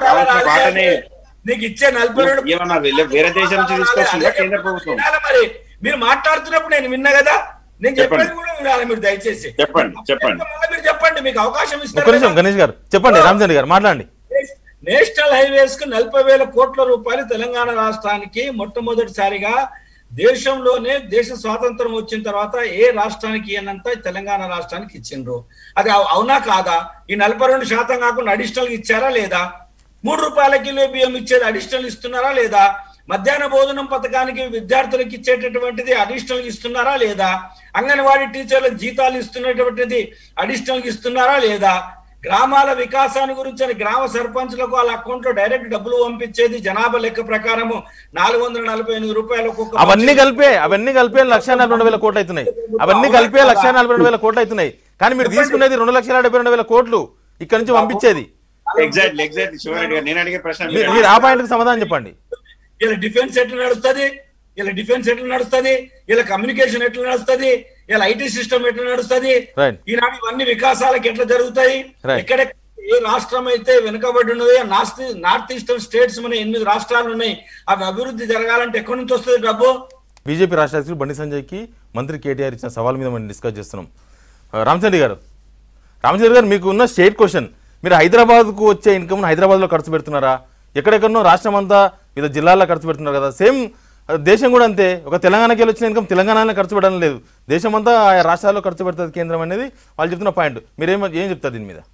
నీకు ఇచ్చే నలభై రెండు ఏమన్నా వేరే దేశం నుంచి తీసుకొస్తుందా కేంద్ర ప్రభుత్వం? మరి మీరు మాట్లాడుతున్నప్పుడు నేను విన్నా కదా, నేను చెప్పేది కూడా వినాలి. మీరు దయచేసి చెప్పండి చెప్పండి మీరు చెప్పండి, మీకు అవకాశం ఇస్తారు. గణేష్ గారు చెప్పండి, రామచంద్ర గారు మాట్లాడండి. నేషనల్ హైవేస్ కు నలభై వేల కోట్ల రూపాయలు తెలంగాణ రాష్ట్రానికి మొట్టమొదటిసారిగా దేశంలోనే, దేశ స్వాతంత్రం వచ్చిన తర్వాత ఏ రాష్ట్రానికి అన్నంత తెలంగాణ రాష్ట్రానికి ఇచ్చిండ్రు. అది అవునా కాదా? ఈ నలభై రెండు శాతం కాకుండా అడిషనల్ ఇచ్చారా లేదా? మూడు రూపాయల కిలో బియ్యం ఇచ్చేది అడిషనల్ ఇస్తున్నారా లేదా? మధ్యాహ్న భోజనం పథకానికి విద్యార్థులకు ఇచ్చేటటువంటిది అడిషనల్ ఇస్తున్నారా లేదా? అంగన్వాడీ టీచర్లకు జీతాలు ఇస్తున్నటువంటిది అడిషనల్ ఇస్తున్నారా లేదా? గ్రామాల వికాసాన్ని గురించి అని గ్రామ సర్పంచులకు వాళ్ళ అకౌంట్ లో డైరెక్ట్ డబ్బులు పంపించేది జనాభా లెక్క ప్రకారము నాలుగు వందల నలభై ఎనిమిది రూపాయలు. అవన్నీ కలిపే అవన్నీ కలిపే లక్ష నలభై రెండు వేల కోట్లు అవుతున్నాయి. అవన్నీ కలిపే లక్ష నలభై రెండు వేల కోట్లు అవుతున్నాయి. కానీ మీరు తీసుకునేది రెండు లక్షల డెబ్బై రెండు వేల కోట్లు ఇక్కడ నుంచి పంపించేది. ఎగ్జాక్ట్లీ ఎగ్జాక్ట్లీ శివారెడ్డి గారు, నేను అడిగే ప్రశ్న మీరు ఆ పాయింట్ సమాధానం చెప్పండి. ఇలా డిఫెన్స్ ఎట్లా నడుస్తుంది, ఇలా డిఫెన్స్ ఎట్లా నడుస్తుంది, ఇలా కమ్యూనికేషన్ ఎట్లా నడుస్తుంది, ఇలా ఐటీ సిస్టమ్ ఎట్లా నడుస్తుంది, ఈనాడు ఇవన్నీ వికాసాలకు ఎట్లా జరుగుతాయి, ఎక్కడ ఏ రాష్ట్రం అయితే వెనుకబడి ఉన్నదో నార్త్ నార్త్ ఈస్టర్న్ స్టేట్స్ మన ఎనిమిది రాష్ట్రాలు ఉన్నాయి, అవి అభివృద్ధి జరగాలంటే ఎక్కడి నుంచి వస్తుంది డబ్బు? బీజేపీ రాష్ట్ర అధ్యక్షుడు బండి సంజయ్ కి మంత్రి కేటీఆర్ ఇచ్చిన సవాల్ మీద మనం డిస్కస్ చేస్తున్నాం. రామచంద్ర గారు రామచంద్ర గారు మీకు ఉన్న స్టేట్ క్వశ్చన్, మీరు హైదరాబాద్కు వచ్చే ఇన్కమ్ హైదరాబాద్లో ఖర్చు పెడుతున్నారా? ఎక్కడెక్కడనో రాష్ట్రం అంతా వివిధ జిల్లాల్లో ఖర్చు పెడుతున్నారు కదా, సేమ్ దేశం కూడా అంతే. ఒక తెలంగాణకి వెళ్ళి వచ్చిన ఇన్కమ్ తెలంగాణలో ఖర్చు పెట్టడం లేదు, దేశం అంతా ఆయా రాష్ట్రాల్లో ఖర్చు పెడుతుంది కేంద్రం అనేది వాళ్ళు చెప్తున్న పాయింట్. మీరేం ఏం చెప్తారు దీని మీద?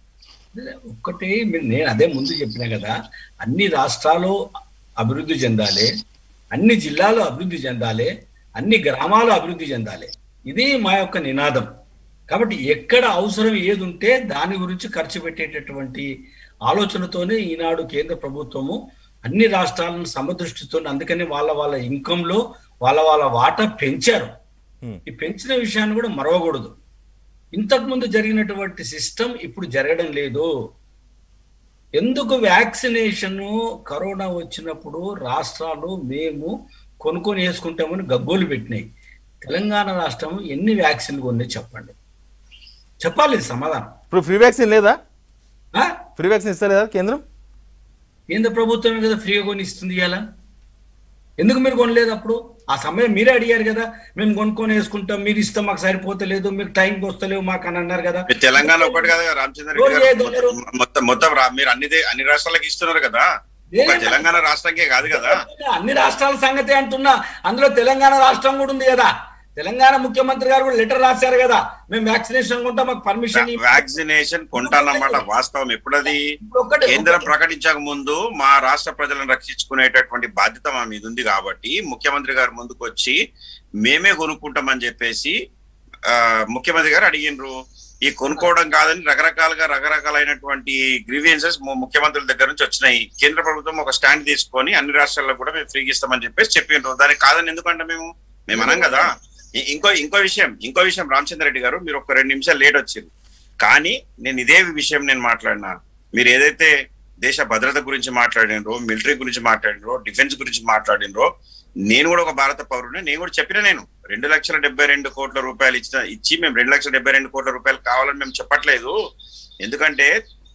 ఒక్కటి నేను అదే ముందు చెప్పినా కదా, అన్ని రాష్ట్రాలు అభివృద్ధి చెందాలి, అన్ని జిల్లాలు అభివృద్ధి చెందాలి, అన్ని గ్రామాలు అభివృద్ధి చెందాలి. ఇది మా యొక్క నినాదం. కాబట్టి ఎక్కడ అవసరం ఏది ఉంటే దాని గురించి ఖర్చు పెట్టేటటువంటి ఆలోచనతోనే ఈనాడు కేంద్ర ప్రభుత్వము అన్ని రాష్ట్రాలను సమదృష్టితో, అందుకని వాళ్ళ వాళ్ళ ఇన్కమ్ లో వాళ్ళ వాళ్ళ వాటా పెంచారు. ఈ పెంచిన విషయాన్ని కూడా మరవకూడదు. ఇంతకుముందు జరిగినటువంటి సిస్టమ్ ఇప్పుడు జరగడం లేదు. ఎందుకు వ్యాక్సినేషన్ కరోనా వచ్చినప్పుడు రాష్ట్రాలు మేము కొనుక్కొని వేసుకుంటామని గగ్గోలు పెట్టినాయి. తెలంగాణ రాష్ట్రం ఎన్ని వ్యాక్సిన్లు కొన్నాయి చెప్పండి, చెప్పాలి సమాధానం. ఇప్పుడు ఫ్రీ వ్యాక్సిన్ లేదా? ఫ్రీ వ్యాక్సిన్ ఇస్తలేదా కేంద్రం? కేంద్ర ప్రభుత్వమే కదా ఫ్రీగా కొని ఇస్తుంది. ఇలా ఎందుకు మీరు కొనలేదు? అప్పుడు ఆ సమయం మీరే అడిగారు కదా, మేము కొనుక్కొని వేసుకుంటాం, మీరు ఇస్తాం, మాకు సరిపోతలేదు, మీకు టైంకి వస్తలేవు మాకు అని అన్నారు కదా. తెలంగాణ ఒకటి కదా రామచంద్ర గారు, మొత్తం మొత్తం మీరు అన్ని అన్ని రాష్ట్రాలకు ఇస్తున్నారు కదా, తెలంగాణ రాష్ట్రానికే కాదు కదా. అన్ని రాష్ట్రాల సంగతి అంటున్నా, అందులో తెలంగాణ రాష్ట్రం కూడా ఉంది కదా. తెలంగాణ ముఖ్యమంత్రి గారు కూడా లెటర్ రాశారు కదా, మేము వ్యాక్సినేషన్ కొంటాం, మాకు పర్మిషన్. వ్యాక్సినేషన్ కొంటానన్నమాట వాస్తవం. ఎప్పుడది కేంద్రం ప్రకటించక ముందు మా రాష్ట్ర ప్రజలను రక్షించుకునేటటువంటి బాధ్యత మా మీద ఉంది కాబట్టి ముఖ్యమంత్రి గారు ముందుకు వచ్చి మేమే కొనుక్కుంటామని చెప్పేసి ఆ ముఖ్యమంత్రి గారు అడిగినరు. ఈ కొనుక్కోవడం కాదని రకరకాలుగా రకరకాలైనటువంటి గ్రీవియన్సెస్ ముఖ్యమంత్రుల దగ్గర నుంచి వచ్చినాయి. కేంద్ర ప్రభుత్వం ఒక స్టాండ్ తీసుకొని అన్ని రాష్ట్రాల్లో కూడా మేము ఫ్రీగా ఇస్తామని చెప్పేసి చెప్పిండ్రు. దానికి కాదని ఎందుకంటే మేము మేము అనం కదా. ఇంకో ఇంకో విషయం ఇంకో విషయం రామచంద్ర రెడ్డి గారు, మీరు ఒక రెండు నిమిషాలు లేట్ వచ్చింది కానీ నేను ఇదే విషయం నేను మాట్లాడినా. మీరు ఏదైతే దేశ భద్రత గురించి మాట్లాడినరో, మిలిటరీ గురించి మాట్లాడినరో, డిఫెన్స్ గురించి మాట్లాడినరో, నేను కూడా ఒక భారత పౌరుని, నేను కూడా చెప్పిన నేను రెండు లక్షల డెబ్బై రెండు కోట్ల రూపాయలు ఇచ్చిన ఇచ్చి మేము రెండు లక్షల డెబ్బై రెండు కోట్ల రూపాయలు కావాలని మేము చెప్పట్లేదు. ఎందుకంటే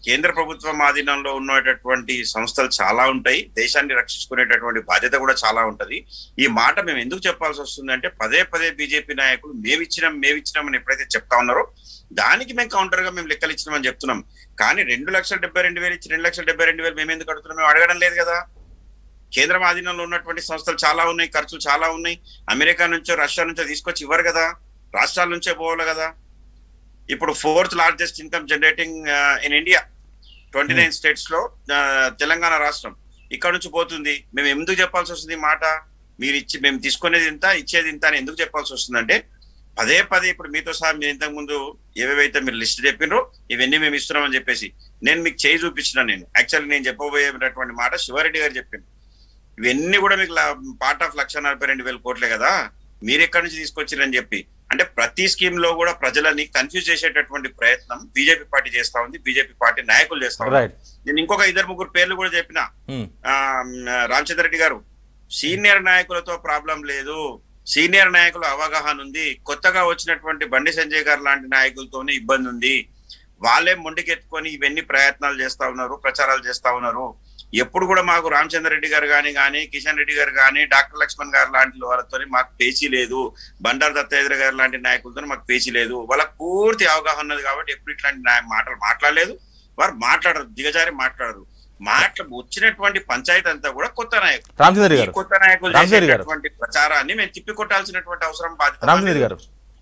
కేంద్ర ప్రభుత్వం ఆధీనంలో ఉన్నటువంటి సంస్థలు చాలా ఉంటాయి, దేశాన్ని రక్షించుకునేటటువంటి బాధ్యత కూడా చాలా ఉంటది. ఈ మాట మేము ఎందుకు చెప్పాల్సి వస్తుంది అంటే పదే పదే బీజేపీ నాయకులు మేమిచ్చినాం మేమిచ్చినాం అని ఎప్పుడైతే చెప్తా ఉన్నారో దానికి మేము కౌంటర్ గా మేము లెక్కలు ఇచ్చినామని చెప్తున్నాం. కానీ రెండు లక్షల డెబ్బై రెండు వేలు ఇచ్చి రెండు లక్షల డెబ్బై రెండు వేలు మేము ఎందుకు అడుగుతున్నాం? మేము అడగడం లేదు కదా. కేంద్రం ఆధీనంలో ఉన్నటువంటి సంస్థలు చాలా ఉన్నాయి, ఖర్చులు చాలా ఉన్నాయి. అమెరికా నుంచో రష్యా నుంచో తీసుకొచ్చి ఇవ్వరు కదా, రాష్ట్రాల నుంచే పోవాలి కదా. ఇప్పుడు fourth largest income generating in India, twenty nine states లో తెలంగాణ రాష్ట్రం ఇక్కడ నుంచి పోతుంది. మేము ఎందుకు చెప్పాల్సి వస్తుంది మాట? మీరు ఇచ్చి మేము తీసుకునేది ఇంత ఇచ్చేది ఇంత అని ఎందుకు చెప్పాల్సి వస్తుంది అంటే పదే పదే ఇప్పుడు మీతో సహా మీరు ఇంతకు ముందు ఏవేవైతే మీరు లిస్ట్ చెప్పినరో ఇవన్నీ మేము ఇస్తున్నామని చెప్పేసి నేను మీకు చేయి చూపించిన. నేను యాక్చువల్లీ నేను చెప్పబోయేటటువంటి మాట శివారెడ్డి గారు చెప్పింది. ఇవన్నీ కూడా మీకు పార్ట్ ఆఫ్ లక్ష నలభై రెండు వేల కోట్లే కదా, మీరు ఎక్కడి నుంచి తీసుకొచ్చారని చెప్పి. అంటే ప్రతి స్కీమ్ లో కూడా ప్రజలని కన్ఫ్యూజ్ చేసేటటువంటి ప్రయత్నం బీజేపీ పార్టీ చేస్తా ఉంది, బీజేపీ పార్టీ నాయకులు చేస్తా ఉన్నారు. నేను ఇంకొక ఇద్దరు ముగ్గురు పేర్లు కూడా చెప్పిన. రామచంద్ర రెడ్డి గారు, సీనియర్ నాయకులతో ప్రాబ్లం లేదు, సీనియర్ నాయకుల అవగాహన ఉంది. కొత్తగా వచ్చినటువంటి బండి సంజయ్ గారు లాంటి నాయకులతోనే ఇబ్బంది ఉంది. వాళ్ళే మొండికెత్తుకొని ఇవన్నీ ప్రయత్నాలు చేస్తా ఉన్నారు, ప్రచారాలు చేస్తా ఉన్నారు. ఎప్పుడు కూడా మాకు రామచంద్ర రెడ్డి గారు కానీ కానీ కిషన్ రెడ్డి గారు కానీ డాక్టర్ లక్ష్మణ్ గారు లాంటి వాళ్ళతో మాకు పేచీ లేదు, బండారు దత్తాత్రేయ గారు లాంటి నాయకులతో మాకు పేచీ లేదు. వాళ్ళకి పూర్తి అవగాహన ఉన్నది కాబట్టి ఎప్పుడు ఇట్లాంటి మాటలు మాట్లాడలేదు, వారు మాట్లాడరు, దిగజారి మాట్లాడరు. మాట్లా వచ్చినటువంటి పంచాయతీ అంతా కూడా కొత్త నాయకులు, కొత్త నాయకులు చేసేటటువంటి ప్రచారాన్ని మేము తిప్పి కొట్టాల్సినటువంటి అవసరం బాధ్యత.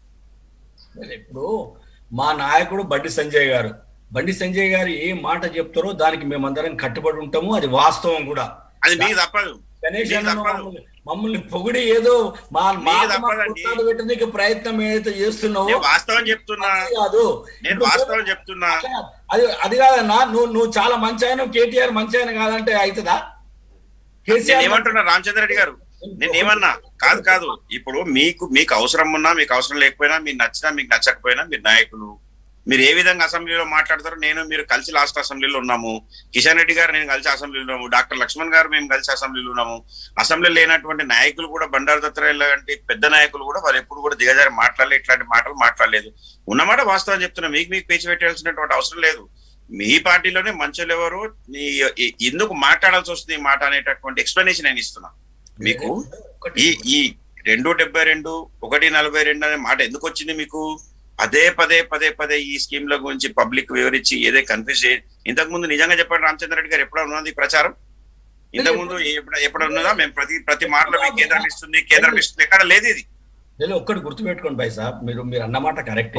ఇప్పుడు మా నాయకుడు బండి సంజయ్ గారు, బండి సంజయ్ గారు ఏ మాట చెప్తారో దానికి మేమందరం కట్టుబడి ఉంటాము, అది వాస్తవం కూడా. అది మీకు తప్పదు. మమ్మల్ని పొగిడి ఏదో మా పెట్టడానికి ప్రయత్నం ఏదైతే చేస్తున్నావో వాస్తవం చెప్తున్నా కాదు, నేను వాస్తవం చెప్తున్నా. అది అది కాదన్నా, నువ్వు నువ్వు చాలా మంచి ఆయన, కేటీఆర్ మంచి ఆయన కాదంటే అవుతుందా? కేసీఆర్ ఏమంటున్నా రామచంద్ర రెడ్డి గారు, నేను ఏమన్నా కాదు కాదు ఇప్పుడు మీకు మీకు అవసరం ఉన్నా మీకు అవసరం లేకపోయినా, మీరు నచ్చినా మీకు నచ్చకపోయినా మీరు నాయకులు, మీరు ఏ విధంగా అసెంబ్లీలో మాట్లాడతారో నేను మీరు కలిసి లాస్ట్ అసెంబ్లీలో ఉన్నాము. కిషన్ రెడ్డి గారు నేను కలిసి అసెంబ్లీలో ఉన్నాము, డాక్టర్ లక్ష్మణ్ గారు మేము కలిసి అసెంబ్లీలో ఉన్నాము. అసెంబ్లీలో లేనటువంటి నాయకులు కూడా బండారు దత్తాత్రేయ లాంటి పెద్ద నాయకులు కూడా వాళ్ళు ఎప్పుడు కూడా దిగజారి మాట్లాడలేదు, ఇట్లాంటి మాటలు మాట్లాడలేదు. ఉన్నమాట వాస్తవం చెప్తున్నా, మీకు మీకు పేచి పెట్టాల్సినటువంటి అవసరం లేదు. మీ పార్టీలోనే మంచులు ఎవరు, ఎందుకు మాట్లాడాల్సి వస్తుంది ఈ మాట అనేటటువంటి ఎక్స్ప్లెనేషన్ నేను ఇస్తున్నా మీకు. ఈ ఈ రెండు డెబ్బై రెండు ఒకటి నలభై రెండు అనే మాట ఎందుకు వచ్చింది మీకు? పదే పదే పదే పదే ఈ స్కీమ్ల గురించి పబ్లిక్ వివరించి ఏదే కన్ఫ్యూజ్ చేయ. ఇంతకు ముందు నిజంగా చెప్పండి రామచంద్ర రెడ్డి గారు, ఎప్పుడో ఉన్నది ప్రచారం? ఇంతకు ముందు ఎప్పుడు ఉన్నదా? మేము ప్రతి ప్రతి మాటలో మీకు కేంద్రం ఇస్తుంది కేంద్రం ఇస్తుంది, ఎక్కడ లేదు ఇది. ఒక్కటి గుర్తుపెట్టుకోండి భాయ్ సాబ్, మీరు మీరు అన్నమాట కరెక్ట్.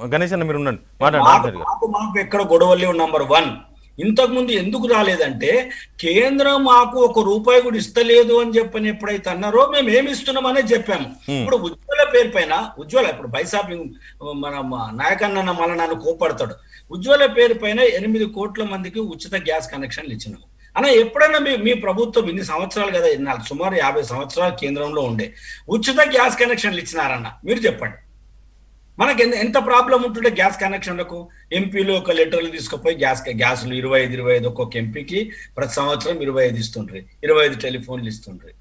మాకు ఎక్కడ గొడవలే నంబర్ వన్. ఇంతకు ముందు ఎందుకు రాలేదంటే కేంద్రం మాకు ఒక రూపాయి కూడా ఇస్తలేదు అని చెప్పని ఎప్పుడైతే అన్నారో మేము ఏమి ఇస్తున్నాం అనేది చెప్పాము. ఇప్పుడు ఉజ్వల పేరు పైన ఉజ్వల ఇప్పుడు బైసాబ్ మన నాయకన్న మళ్ళీ నన్ను కోపడతాడు. ఉజ్వల పేరు పైన ఎనిమిది కోట్ల మందికి ఉచిత గ్యాస్ కనెక్షన్లు ఇచ్చినాము అన్న. ఎప్పుడైనా మీ మీ ప్రభుత్వం ఇన్ని సంవత్సరాలు కదా, సుమారు యాభై సంవత్సరాలు కేంద్రంలో ఉండే ఉచిత గ్యాస్ కనెక్షన్లు ఇచ్చినారన్న మీరు చెప్పండి. మనకి ఎంత ఎంత ప్రాబ్లం ఉంటుండే గ్యాస్ కనెక్షన్లకు? ఎంపీలు ఒక లెటర్లు తీసుకుపోయి గ్యాస్ గ్యాస్లు ఇరవై ఐదు ఇరవై ఐదు ఒక్కొక్క ఎంపీకి ప్రతి సంవత్సరం ఇరవై ఐదు ఇస్తుండ్రి, ఇరవై ఐదు టెలిఫోన్లు ఇస్తుండ్రి.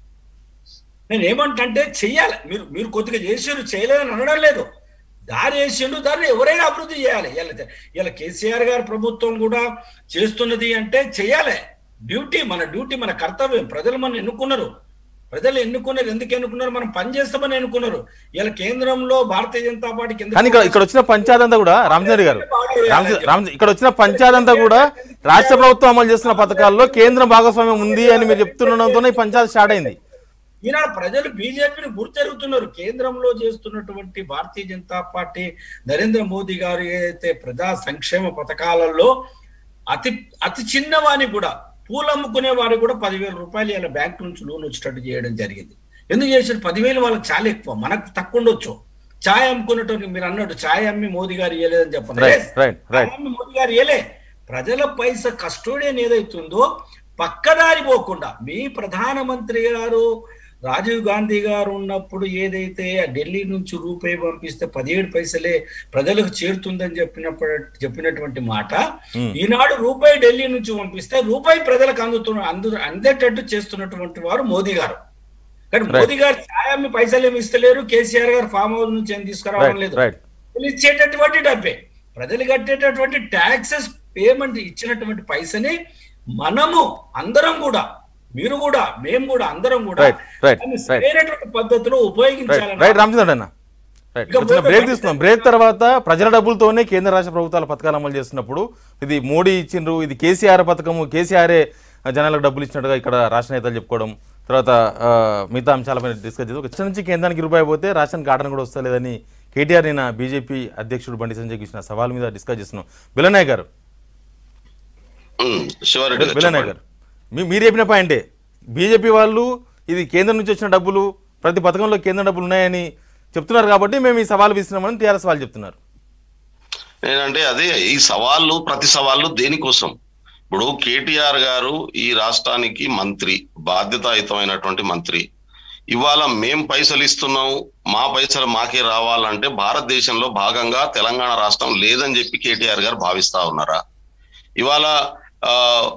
నేను ఏమంటే చెయ్యాలి, మీరు మీరు కొద్దిగా చేసిండ్రు, చేయలేదని అనడం లేదు. దారి వేసిండు, దాన్ని ఎవరైనా అభివృద్ధి చేయాలి. ఇలా ఇలా కేసీఆర్ గారి ప్రభుత్వం కూడా చేస్తున్నది అంటే చెయ్యాలి. డ్యూటీ మన డ్యూటీ మన కర్తవ్యం. ప్రజలు మనం ఎన్నుకున్నారు, ప్రజలు ఎన్నుకున్నారు. ఎందుకు ఎన్నుకున్నారు? మనం పని చేస్తామని ఎన్నుకున్నారు. ఇలా కేంద్రంలో భారతీయ జనతా పార్టీకి ఇక్కడ వచ్చిన పంచాయతీ అంతా కూడా రామచంద్ర గారు ఇక్కడ వచ్చిన పంచాయతీ అంతా కూడా రాష్ట్ర ప్రభుత్వం అమలు చేస్తున్న పథకాల్లో కేంద్రం భాగస్వామ్యం ఉంది అని మీరు చెప్తుండడంతో ఈ పంచాయతీ స్టార్ట్ అయింది. ఈనాడు ప్రజలు బీజేపీని గుర్తెరుగుతున్నారు. కేంద్రంలో చేస్తున్నటువంటి భారతీయ జనతా పార్టీ నరేంద్ర మోదీ గారు ఏదైతే ప్రజా సంక్షేమ పథకాలలో అతి అతి చిన్నవాని కూడా పూలు అమ్ముకునే వారికి కూడా పదివేల రూపాయలు ఇలా బ్యాంక్ నుంచి లోన్ వచ్చేటట్టు చేయడం జరిగింది. ఎందుకు చేశారు? పదివేలు వాళ్ళకి చాలా ఎక్కువ, మనకు తక్కువ ఉండొచ్చు. ఛాయ్ అమ్ముకున్నట్టు మీరు అన్నట్టు ఛాయ్ అమ్మి మోదీ గారు ఇవ్వలేదని చెప్పండి. మోదీ గారు ఇవ్వలే. ప్రజల పైసా కస్టోడియన్ ఏదైతుందో పక్కదారి పోకుండా మీ ప్రధానమంత్రి గారు రాజీవ్ గాంధీ గారు ఉన్నప్పుడు ఏదైతే ఢిల్లీ నుంచి రూపాయి పంపిస్తే పదిహేడు పైసలే ప్రజలకు చేరుతుందని చెప్పినప్పుడు చెప్పినటువంటి మాట, ఈనాడు రూపాయి ఢిల్లీ నుంచి పంపిస్తే రూపాయి ప్రజలకు అందుతున్న అందు అందేటట్టు చేస్తున్నటువంటి వారు మోదీ గారు. కానీ మోదీ గారు ఛాయమ్మి పైసలు ఏమి ఇస్తలేరు, కేసీఆర్ గారు ఫామ్ హౌస్ నుంచి ఏం తీసుకురావడం లేదు. ఇచ్చేటటువంటి డబ్బే ప్రజలు కట్టేటటువంటి ట్యాక్సెస్ పేమెంట్ ఇచ్చినటువంటి పైసని మనము అందరం కూడా, మీరు కూడా, మేము కూడా, అందరం కూడా సరైనటువంటి పద్ధతిలో ఉపయోగించాలి. రైట్ రామచంద్ర అన్న, బ్రేక్ తీసుకున్నాం. బ్రేక్ తర్వాత ప్రజల డబ్బులతోనే కేంద్ర రాష్ట్ర ప్రభుత్వాల పథకాలు అమలు చేస్తున్నప్పుడు ఇది మోడీ ఇచ్చిండ్రు, ఇది కేసీఆర్ పథకము, కేసీఆరే జనాలకు డబ్బులు ఇచ్చినట్టుగా ఇక్కడ రాష్ట్ర నేతలు చెప్పుకోవడం, తర్వాత మిగతా అంశాలపై డిస్కస్ చేసి ఒక నుంచి కేంద్రానికి రూపాయి పోతే రాష్ట్రానికి ఆర్డర్ కూడా వస్తలేదని కేటీఆర్ నిన్న బీజేపీ అధ్యక్షుడు బండి సంజయ్ ఇచ్చిన సవాల్ మీద డిస్కస్ చేస్తున్నాం. బిల్లనాయక్ గారు బిల్లనాయక్ గారు మీరు చెప్పిన పాయింటే, బీజేపీ వాళ్ళు ఇది కేంద్రం నుంచి వచ్చిన డబ్బులు, ప్రతి పథకంలో కేంద్ర డబ్బులు ఉన్నాయని చెప్తున్నారు కాబట్టి మేము ఈ సవాల్ విస్తున్నామని టీఆర్ఎస్ వాళ్ళు చెప్తున్నారు. నేనంటే అదే ఈ సవాళ్ళు, ప్రతి సవాళ్ళు దేనికోసం? ఇప్పుడు కేటీఆర్ గారు ఈ రాష్ట్రానికి మంత్రి, బాధ్యతాయుతమైనటువంటి మంత్రి. ఇవాళ మేం పైసలు ఇస్తున్నాం, మా పైసలు మాకే రావాలంటే భారతదేశంలో భాగంగా తెలంగాణ రాష్ట్రం లేదని చెప్పి కేటీఆర్ గారు భావిస్తా ఉన్నారా? ఇవాళ ఆ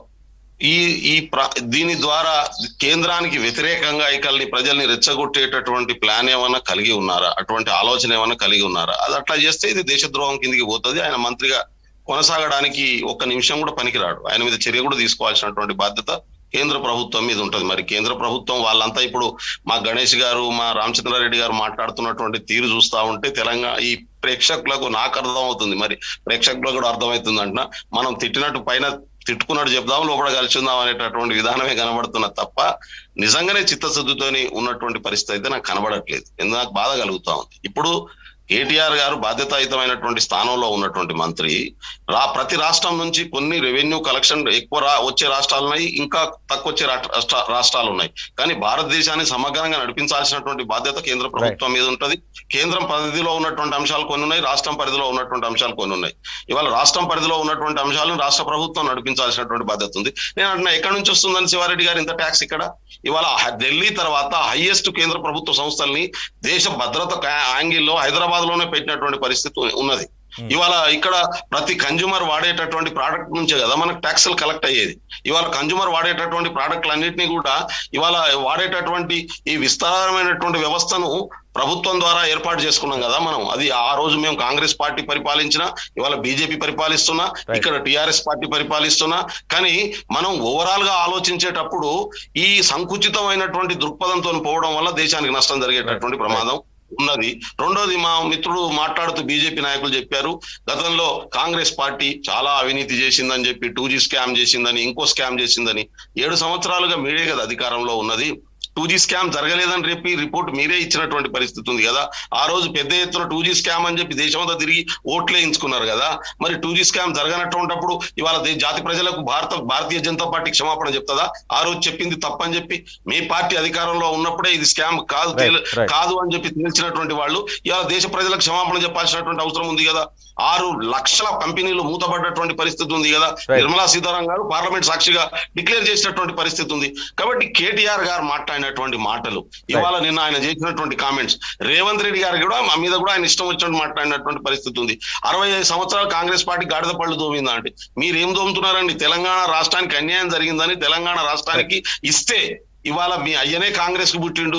ఈ ఈ దీని ద్వారా కేంద్రానికి వ్యతిరేకంగా ఇకల్ని ప్రజల్ని రెచ్చగొట్టేటటువంటి ప్లాన్ ఏమన్నా కలిగి ఉన్నారా? అటువంటి ఆలోచన ఏమన్నా కలిగి ఉన్నారా? అది అట్లా చేస్తే ఇది దేశద్రోహం కిందికి పోతుంది. ఆయన మంత్రిగా కొనసాగడానికి ఒక్క నిమిషం కూడా పనికిరాడు. ఆయన మీద చర్య కూడా తీసుకోవాల్సినటువంటి బాధ్యత కేంద్ర ప్రభుత్వం మీద ఉంటది. మరి కేంద్ర ప్రభుత్వం వాళ్ళంతా ఇప్పుడు మా గణేష్ గారు, మా రామచంద్రారెడ్డి గారు మాట్లాడుతున్నటువంటి తీరు చూస్తా ఉంటే తెలంగాణ ఈ ప్రేక్షకులకు నాకు అర్థం అవుతుంది, మరి ప్రేక్షకులకు కూడా అర్థమవుతుంది అంటున్నా. మనం తిట్టినట్టు పైన తిట్టుకున్నట్టు చెప్దాం, లోపల కలిసి ఉందాం అనేటటువంటి విధానమే కనబడుతున్నా తప్ప నిజంగానే చిత్తశుద్ధితోని ఉన్నటువంటి పరిస్థితి అయితే నాకు కనబడట్లేదు. ఎందుకు నాకు బాధ కలుగుతా ఉంది. ఇప్పుడు కేటీఆర్ గారు బాధ్యతాయుతమైనటువంటి స్థానంలో ఉన్నటువంటి మంత్రి, రా ప్రతి రాష్ట్రం నుంచి కొన్ని రెవెన్యూ కలెక్షన్ ఎక్కువ రా వచ్చే రాష్ట్రాలు ఉన్నాయి, ఇంకా తక్కువ వచ్చే రాష్ట్రాలు ఉన్నాయి. కానీ భారతదేశాన్ని సమగ్రంగా నడిపించాల్సినటువంటి బాధ్యత కేంద్ర ప్రభుత్వం మీద ఉంటది. కేంద్రం పరిధిలో ఉన్నటువంటి అంశాలు కొన్ని ఉన్నాయి, రాష్ట్రం పరిధిలో ఉన్నటువంటి అంశాలు కొన్ని ఉన్నాయి. ఇవాళ రాష్ట్రం పరిధిలో ఉన్నటువంటి అంశాలను రాష్ట్ర ప్రభుత్వం నడిపించాల్సినటువంటి బాధ్యత ఉంది. నేను అంటున్నా, ఎక్కడి నుంచి వస్తుందని శివారెడ్డి గారు ఇంత ట్యాక్స్ ఇక్కడ? ఇవాళ ఢిల్లీ తర్వాత హైయెస్ట్ కేంద్ర ప్రభుత్వ సంస్థల్ని దేశ భద్రత యాంగిల్లో హైదరాబాద్ లోనే పెట్టినటువంటి పరిస్థితి ఉన్నది. ఇవాళ ఇక్కడ ప్రతి కన్జ్యూమర్ వాడేటటువంటి ప్రోడక్ట్ నుంచే కదా మనకు ట్యాక్సులు కలెక్ట్ అయ్యేది. ఇవాళ కన్జ్యూమర్ వాడేటటువంటి ప్రోడక్ట్లన్నింటినీ కూడా ఇవాళ వాడేటటువంటి ఈ విస్తారమైనటువంటి వ్యవస్థను ప్రభుత్వం ద్వారా ఏర్పాటు చేసుకున్నాం కదా మనం. అది ఆ రోజు మేము కాంగ్రెస్ పార్టీ పరిపాలించినా, ఇవాళ బీజేపీ పరిపాలిస్తున్నా, ఇక్కడ టిఆర్ఎస్ పార్టీ పరిపాలిస్తున్నా. కానీ మనం ఓవరాల్ గా ఆలోచించేటప్పుడు ఈ సంకుచితమైనటువంటి దృక్పథంతో పోవడం వల్ల దేశానికి నష్టం జరిగేటటువంటి ప్రమాదం ఉన్నది. రెండోది, మా మిత్రుడు మాట్లాడుతూ బీజేపీ నాయకులు చెప్పారు, గతంలో కాంగ్రెస్ పార్టీ చాలా అవినీతి చేసిందని చెప్పి, టూ జీ స్కామ్ చేసిందని, ఇంకో స్కామ్ చేసిందని. ఏడు సంవత్సరాలుగా మీరే కదా అధికారంలో ఉన్నది. టూ జీ స్కామ్ జరగలేదని చెప్పి రిపోర్ట్ మీరే ఇచ్చినటువంటి పరిస్థితి ఉంది కదా. ఆ రోజు పెద్ద ఎత్తున టూ జీ స్కామ్ అని చెప్పి దేశమంతా తిరిగి ఓట్లే ఎంచుకున్నారు కదా. మరి టూ జీ స్కామ్ జరగనటువంటిప్పుడు ఇవాళ జాతి ప్రజలకు భారత భారతీయ జనతా పార్టీ క్షమాపణ చెప్తుందా? ఆ రోజు చెప్పింది తప్పని చెప్పి మీ పార్టీ అధికారంలో ఉన్నప్పుడే ఇది స్కామ్ కాదు కాదు అని చెప్పి తెలిసినటువంటి వాళ్ళు ఇవాళ దేశ ప్రజలకు క్షమాపణ చెప్పాల్సినటువంటి అవసరం ఉంది కదా. ఆరు లక్షల కంపెనీలు మూతపడ్డటువంటి పరిస్థితి ఉంది కదా. నిర్మలా సీతారామన్ గారు పార్లమెంట్ సాక్షిగా డిక్లేర్ చేసినటువంటి పరిస్థితి ఉంది. కాబట్టి కేటీఆర్ గారు మాట్లాడినటువంటి మాటలు, ఇవాళ నిన్న ఆయన చేసినటువంటి కామెంట్స్, రేవంత్ రెడ్డి గారు కూడా మా మీద కూడా ఆయన ఇష్టం వచ్చినట్టు మాట్లాడినటువంటి పరిస్థితి ఉంది. అరవై ఐదు సంవత్సరాలు కాంగ్రెస్ పార్టీ గాడిద పళ్ళు దోమిందా అంటే మీరు ఏం దోముతున్నారండి? తెలంగాణ రాష్ట్రానికి అన్యాయం జరిగిందని తెలంగాణ రాష్ట్రానికి ఇస్తే ఇవాళ మీ అయ్యనే కాంగ్రెస్ కు పుట్టిండు.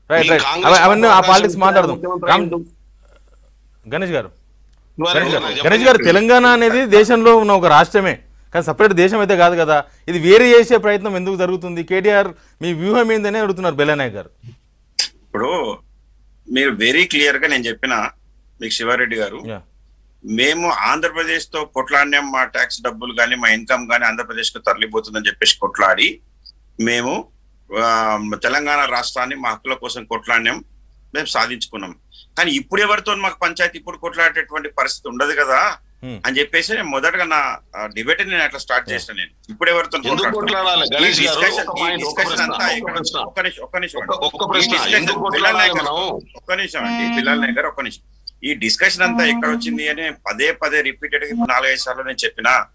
గణేష్ గారు గణేష్ గారు తెలంగాణ అనేది దేశంలో ఉన్న ఒక రాష్ట్రమే, కానీ సపరేట్ దేశం అయితే కాదు కదా. ఇది వేరే చేసే ప్రయత్నం ఎందుకు జరుగుతుంది? కేటీఆర్ మీ వ్యూహం ఏందని అడుగుతున్నారు బెల్లనాయక్ గారు. ఇప్పుడు మీరు వెరీ క్లియర్ గా నేను చెప్పిన మీకు శివారెడ్డి గారు, మేము ఆంధ్రప్రదేశ్ తో కొట్లాడినాం, మా ట్యాక్స్ డబ్బులు కానీ మా ఇన్కమ్ కానీ ఆంధ్రప్రదేశ్ కు తరలిపోతుందని చెప్పేసి కొట్లాడి మేము తెలంగాణ రాష్ట్రాన్ని మా హక్కుల కోసం కొట్లాడినాం, మేము సాధించుకున్నాం. కానీ ఇప్పుడు ఎవరితో మాకు పంచాయతీ ఇప్పుడు కొట్లాడేటువంటి పరిస్థితి ఉండదు కదా అని చెప్పేసి నేను మొదటగా నా డిబేట్ నేను అట్లా స్టార్ట్ చేసిన. నేను ఇప్పుడు ఎవరితో ఒక్క నిమిషం అండి పిల్లల దగ్గర ఒక్క నిమిషం. ఈ డిస్కషన్ అంతా ఎక్కడ వచ్చింది అని పదే పదే రిపీటెడ్ గా నాలుగైదు సార్లు నేను చెప్పినా,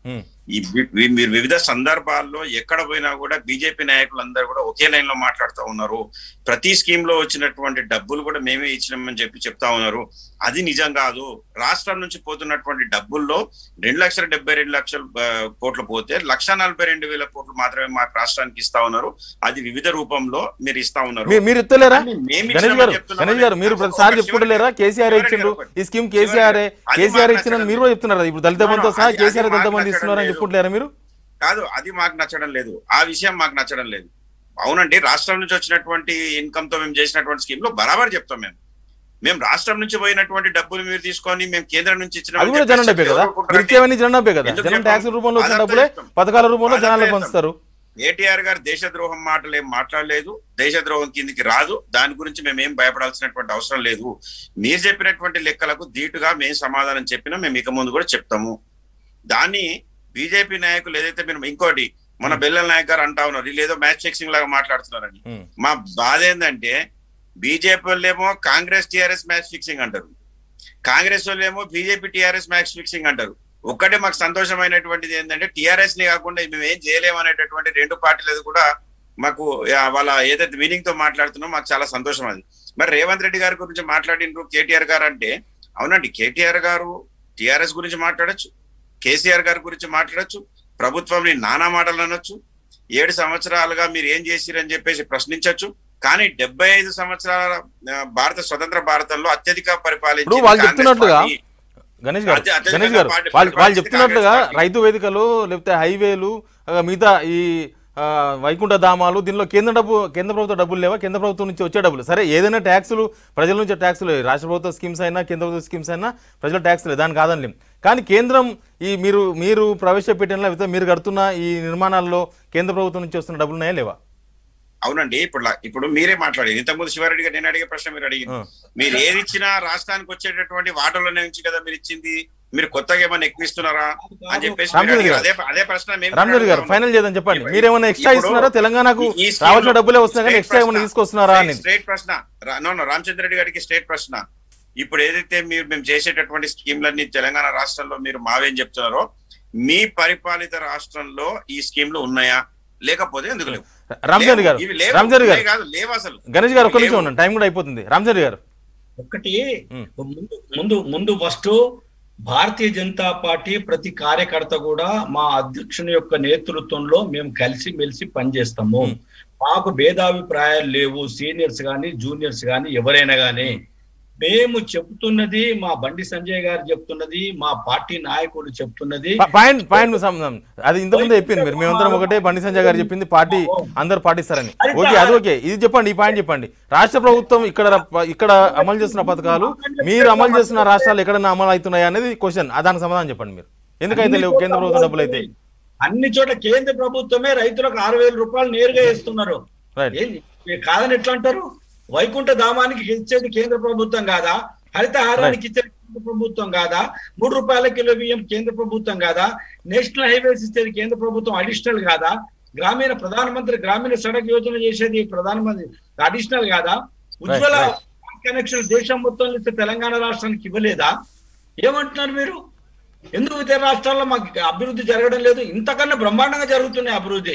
ఈ వి- మీరు వివిధ సందర్భాల్లో ఎక్కడ పోయినా కూడా బీజేపీ నాయకులందరూ కూడా ఒకే లైన్ లో మాట్లాడుతూ ఉన్నారు. ప్రతి స్కీమ్ లో వచ్చినటువంటి డబ్బులు కూడా మేమే ఇచ్చినామని చెప్పి చెప్తా ఉన్నారు. అది నిజం కాదు. రాష్ట్రం నుంచి పోతున్నటువంటి డబ్బుల్లో రెండు లక్షల డెబ్బై రెండు లక్షల ఆ, కోట్లు పోతే లక్ష నలభై రెండు వేల కోట్లు మాత్రమే మా రాష్ట్రానికి ఇస్తా ఉన్నారు. అది వివిధ రూపంలో మీరు ఇస్తా ఉన్నారు. మీ- మీరు ఇస్తలేరా కానీ మేము గణేష్ ఇచ్చినామని గారు చెప్తున్నామని గణేష్ గారు మీరు ఒక- ప్రతిసారి ఒక చెప్పుకుంటలేరా? చివరి- కేసీఆర్ చివరి ఇచ్చిండ్రు గారు, ఈ స్కీమ్ చివరి కేసీఆర్ గారు, అది కేసీఆర్ మాకు ఇచ్చిన నచ్చడం మీరు కూడా చెప్తున్నారు. ఇప్పుడు దళిత బంధుతో No, no, సహా అది- కేసీఆర్ అది దళిత మాకు బంధు నచ్చడం ఇస్తున్నారని లేదు. చెప్పుకుంటలేరా మీరు? కాదు, అది మాకు నచ్చడం లేదు. ఆ విషయం మాకు నచ్చడం లేదు. అవునండి, రాష్ట్రం నుంచి వచ్చినటువంటి ఇన్కమ్ తో మేము చేసినటువంటి స్కీమ్ లో బరాబర్ చెప్తాం. మేము మేము రాష్ట్రం నుంచి పోయినటువంటి డబ్బులు మీరు తీసుకొని మేము కేంద్రం నుంచి ఇచ్చిన అది కూడా జనం డబ్బే కదా, మీరు ఇచ్చేవన్నీ జనం డబ్బే కదా. ఎందుకు జనం చెప్పాం? ట్యాక్స్ రూపంలో వచ్చిన అదంతా డబ్బులే చెప్తాం. పథకాల రూపంలో అదంతా జనాలకు చెప్తాం. పంచుతారు. కేటీఆర్ గారు దేశద్రోహం మాటలు ఏం మాట్లాడలేదు. దేశద్రోహం కిందికి రాదు. దాని గురించి మేము ఏం భయపడాల్సినటువంటి అవసరం లేదు. మీరు చెప్పినటువంటి లెక్కలకు ధీటుగా మేము సమాధానం చెప్పినా మేము ఇక ముందు కూడా చెప్తాము. దాన్ని బీజేపీ నాయకులు ఏదైతే మీరు ఇంకోటి మన బెల్లల నాయక్ గారు అంటా ఉన్నారు, వీళ్ళు ఏదో మ్యాచ్ ఫిక్సింగ్ లాగా మాట్లాడుతున్నారని. ఉమ్. మా బాధ ఏంటంటే బీజేపీ వాళ్ళేమో కాంగ్రెస్ టీఆర్ఎస్ మ్యాచ్ ఫిక్సింగ్ అంటారు, కాంగ్రెస్ వాళ్ళేమో బీజేపీ టీఆర్ఎస్ మ్యాచ్ ఫిక్సింగ్ అంటారు. ఒక్కటే మాకు సంతోషమైనటువంటిది ఏంటంటే టీఆర్ఎస్ ని కాకుండా మేము ఏం చేయలేము అనేటటువంటి రెండు పార్టీలు కూడా మాకు ఆ, వాళ్ళ ఏదైతే మీనింగ్ తో మాట్లాడుతున్నామో మాకు చాలా సంతోషం. అది మరి రేవంత్ రెడ్డి గారి గురించి మాట్లాడినారు కేటీఆర్ గారు అంటే, అవునండి కేటీఆర్ గారు టీఆర్ఎస్ గురించి మాట్లాడొచ్చు, కేసీఆర్ గారి గురించి మాట్లాడొచ్చు, ప్రభుత్వంని నానా మాటలు అనొచ్చు, ఏడు సంవత్సరాలుగా మీరు ఏం చేసిరని చెప్పేసి ప్రశ్నించవచ్చు. కానీ డెబ్బై ఐదు సంవత్సరాల ఆ, భారత స్వతంత్ర భారతంలో అత్యధిక ఇప్పుడు పరిపాలించిన వాళ్ళు కాంగ్రెస్ చెప్తున్నట్లుగా పార్టీ. గణేష్ గారు అత్య- అత్యధికంగా గణేష్ గారు పార్టీ- వాళ్ళు వాళ్ళు పరిపాలించిన చెప్తున్నట్లుగా కాంగ్రెస్ పార్టీ. రైతు వేదికలు లేకపోతే హైవేలు ఆ, మిగతా ఈ ఆ, వైకుంఠ ధామాలు దీనిలో కేంద్ర డబ్బు కేంద్ర ప్రభుత్వ డబ్బులు లేవా? కేంద్ర ప్రభుత్వం నుంచి వచ్చే డబ్బులు సరే, ఏదైనా ట్యాక్సులు ప్రజల నుంచి ట్యాక్సులు రాష్ట్ర ప్రభుత్వ స్కీమ్స్ అయినా కేంద్ర ప్రభుత్వ స్కీమ్స్ అయినా ప్రజల ట్యాక్సులు దాని కాదనిలేం. కానీ కేంద్రం ఈ మీరు మీరు ప్రవేశపెట్టిన లేకపోతే మీరు కడుతున్న ఈ నిర్మాణాల్లో కేంద్ర ప్రభుత్వం నుంచి వస్తున్న డబ్బులు ఉన్నాయా లేవా? అవునండి, ఇప్పుడు లా- ఇప్పుడు మీరే మాట్లాడేది. ఇంతకుముందు శివారెడ్డి గారు నేను అడిగే ప్రశ్న మీరు అడిగింది. ఆ. మీరు ఏది ఇచ్చినా రాష్ట్రానికి వచ్చేటటువంటి వాటాలోనే నుంచి కదా మీరు ఇచ్చింది. మీరు కొత్తగా ఏమైనా ఎక్కువిస్తున్నారా అని చెప్పేసి మీరు రామచంద్ర అడిగారు. గారు. అదే అదే ప్రశ్న మేము రామచంద్ర గారు అడుగుతా ఫైనల్ ఉన్నాం. చేద్దాం, చెప్పండి. ఇప్పుడు- మీరేమైనా ఎక్స్ట్రా ఇప్పుడు ఇస్తున్నారా? తెలంగాణకు ఈ స్కీమ్ రావాల్సిన లో డబ్బులే వస్తున్నాయి కానీ స్టేట్ ఎక్స్ట్రా ఏమైనా ప్రశ్న, తీసుకొస్తున్నారా అని. స్టేట్ ప్రశ్న రా- నో, నో, రామచంద్ర రెడ్డి గారికి స్టేట్ ప్రశ్న. ఇప్పుడు ఏదైతే మీరు మేము చేసేటటువంటి స్కీమ్లన్నీ తెలంగాణ రాష్ట్రంలో మీరు మావేం చెప్తున్నారో, మీ పరిపాలిత రాష్ట్రంలో ఈ స్కీమ్లు ఉన్నాయా? లేకపోతే ఎందుకు లేవు? రామచంద్ర గారు ఇవి లేవు. రామచంద్ర గారు ఉన్నాయి కాదు, లేవు అసలు. గణేష్ గారు ఒక్క లేవు. నిమిషం ఉండండి, టైం కూడా అయిపోతుంది. రామచంద్ర గారు ఒకటి ఉమ్. ముందు ముందు ముందు ఫస్ట్ భారతీయ జనతా పార్టీ ప్రతి కార్యకర్త కూడా మా అధ్యక్షుని యొక్క నేతృత్వంలో మేము కలిసి మెలిసి పనిచేస్తాము. ఉమ్. మాకు భేదాభిప్రాయాలు లేవు. సీనియర్స్ కానీ జూనియర్స్ కానీ ఎవరైనా కానీ మేము చెప్తున్నది, మా బండి సంజయ్ గారు చెప్తున్నది, మా పార్టీ నాయకుడు చెప్తున్నది. పా- పాయింట్ పాయింట్ సం- అది ఇంతకుముందు చెప్పింది మీరు, మేమందరం ఒకటే. బండి సంజయ్ గారు చెప్పింది పార్టీ అందరు పాటిస్తారని. ఓకే, అది ఓకే. ఇది చెప్పండి, ఈ పాయింట్ చెప్పండి. రాష్ట్ర ప్రభుత్వం ఇక్కడ ఇక్కడ అమలు చేస్తున్న పథకాలు మీరు అమలు చేస్తున్న రాష్ట్రాలు ఎక్కడైనా అమలు అవుతున్నాయా అనేది క్వశ్చన్. దానికి సమాధానం చెప్పండి మీరు. ఎందుకైతే లేవు కేంద్ర ప్రభుత్వం డబ్బులు అయితే? అన్ని చోట్ల కేంద్ర ప్రభుత్వమే రైతులకు ఆరు వేల రూపాయలు నేరుగా ఇస్తున్నారు. రైట్. ఏంది? మీరు కాదని ఎట్లా అంటారు? వైకుంఠ ధామానికి ఇచ్చేది కేంద్ర ప్రభుత్వం కాదా? హరితహారానికి ఇచ్చేది కేంద్ర ప్రభుత్వం కాదా? మూడు రూపాయల కిలో బియ్యం కేంద్ర ప్రభుత్వం కాదా? నేషనల్ హైవేస్ ఇచ్చేది కేంద్ర ప్రభుత్వం అడిషనల్ కాదా? గ్రామీణ ప్రధానమంత్రి గ్రామీణ సడక్ యోజన చేసేది ప్రధానమంత్రి అడిషనల్ కాదా? ఉజ్వల కనెక్షన్ దేశం మొత్తం ఇస్తే తెలంగాణ రాష్ట్రానికి ఇవ్వలేదా? ఏమంటున్నారు మీరు? ఎందుకు ఇతర రాష్ట్రాల్లో మాకు అభివృద్ధి జరగడం లేదు? ఇంతకన్నా బ్రహ్మాండంగా జరుగుతున్నాయి అభివృద్ధి.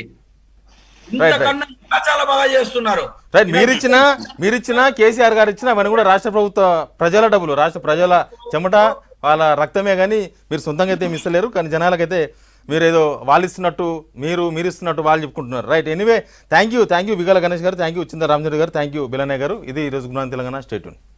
ఇంతకన్నా ఇంకా చాలా బాగా చేస్తున్నారు. రైట్. మీరిచ్చిన మీరిచ్చిన కేసీఆర్ గారు ఇచ్చిన అవన్నీ కూడా రాష్ట్ర ప్రభుత్వ ప్రజల డబ్బులు, రాష్ట్ర ప్రజల చెమట వాళ్ళ రక్తమే కానీ మీరు సొంతంగా అయితే మిస్తలేరు. కానీ జనాలకైతే మీరు ఏదో వాళ్ళు ఇస్తున్నట్టు మీరు మీరు ఇస్తున్నట్టు వాళ్ళు చెప్పుకుంటున్నారు. Right. Anyway, thank you thank you Bigala Ganesh గారు, థ్యాంక్ యూ చింత రామచంద్ర గారు, థ్యాంక్ యూ బిలనయ్య గారు. ఇది ఈరోజు గుణాన్ తెలంగాణ. Stay tune.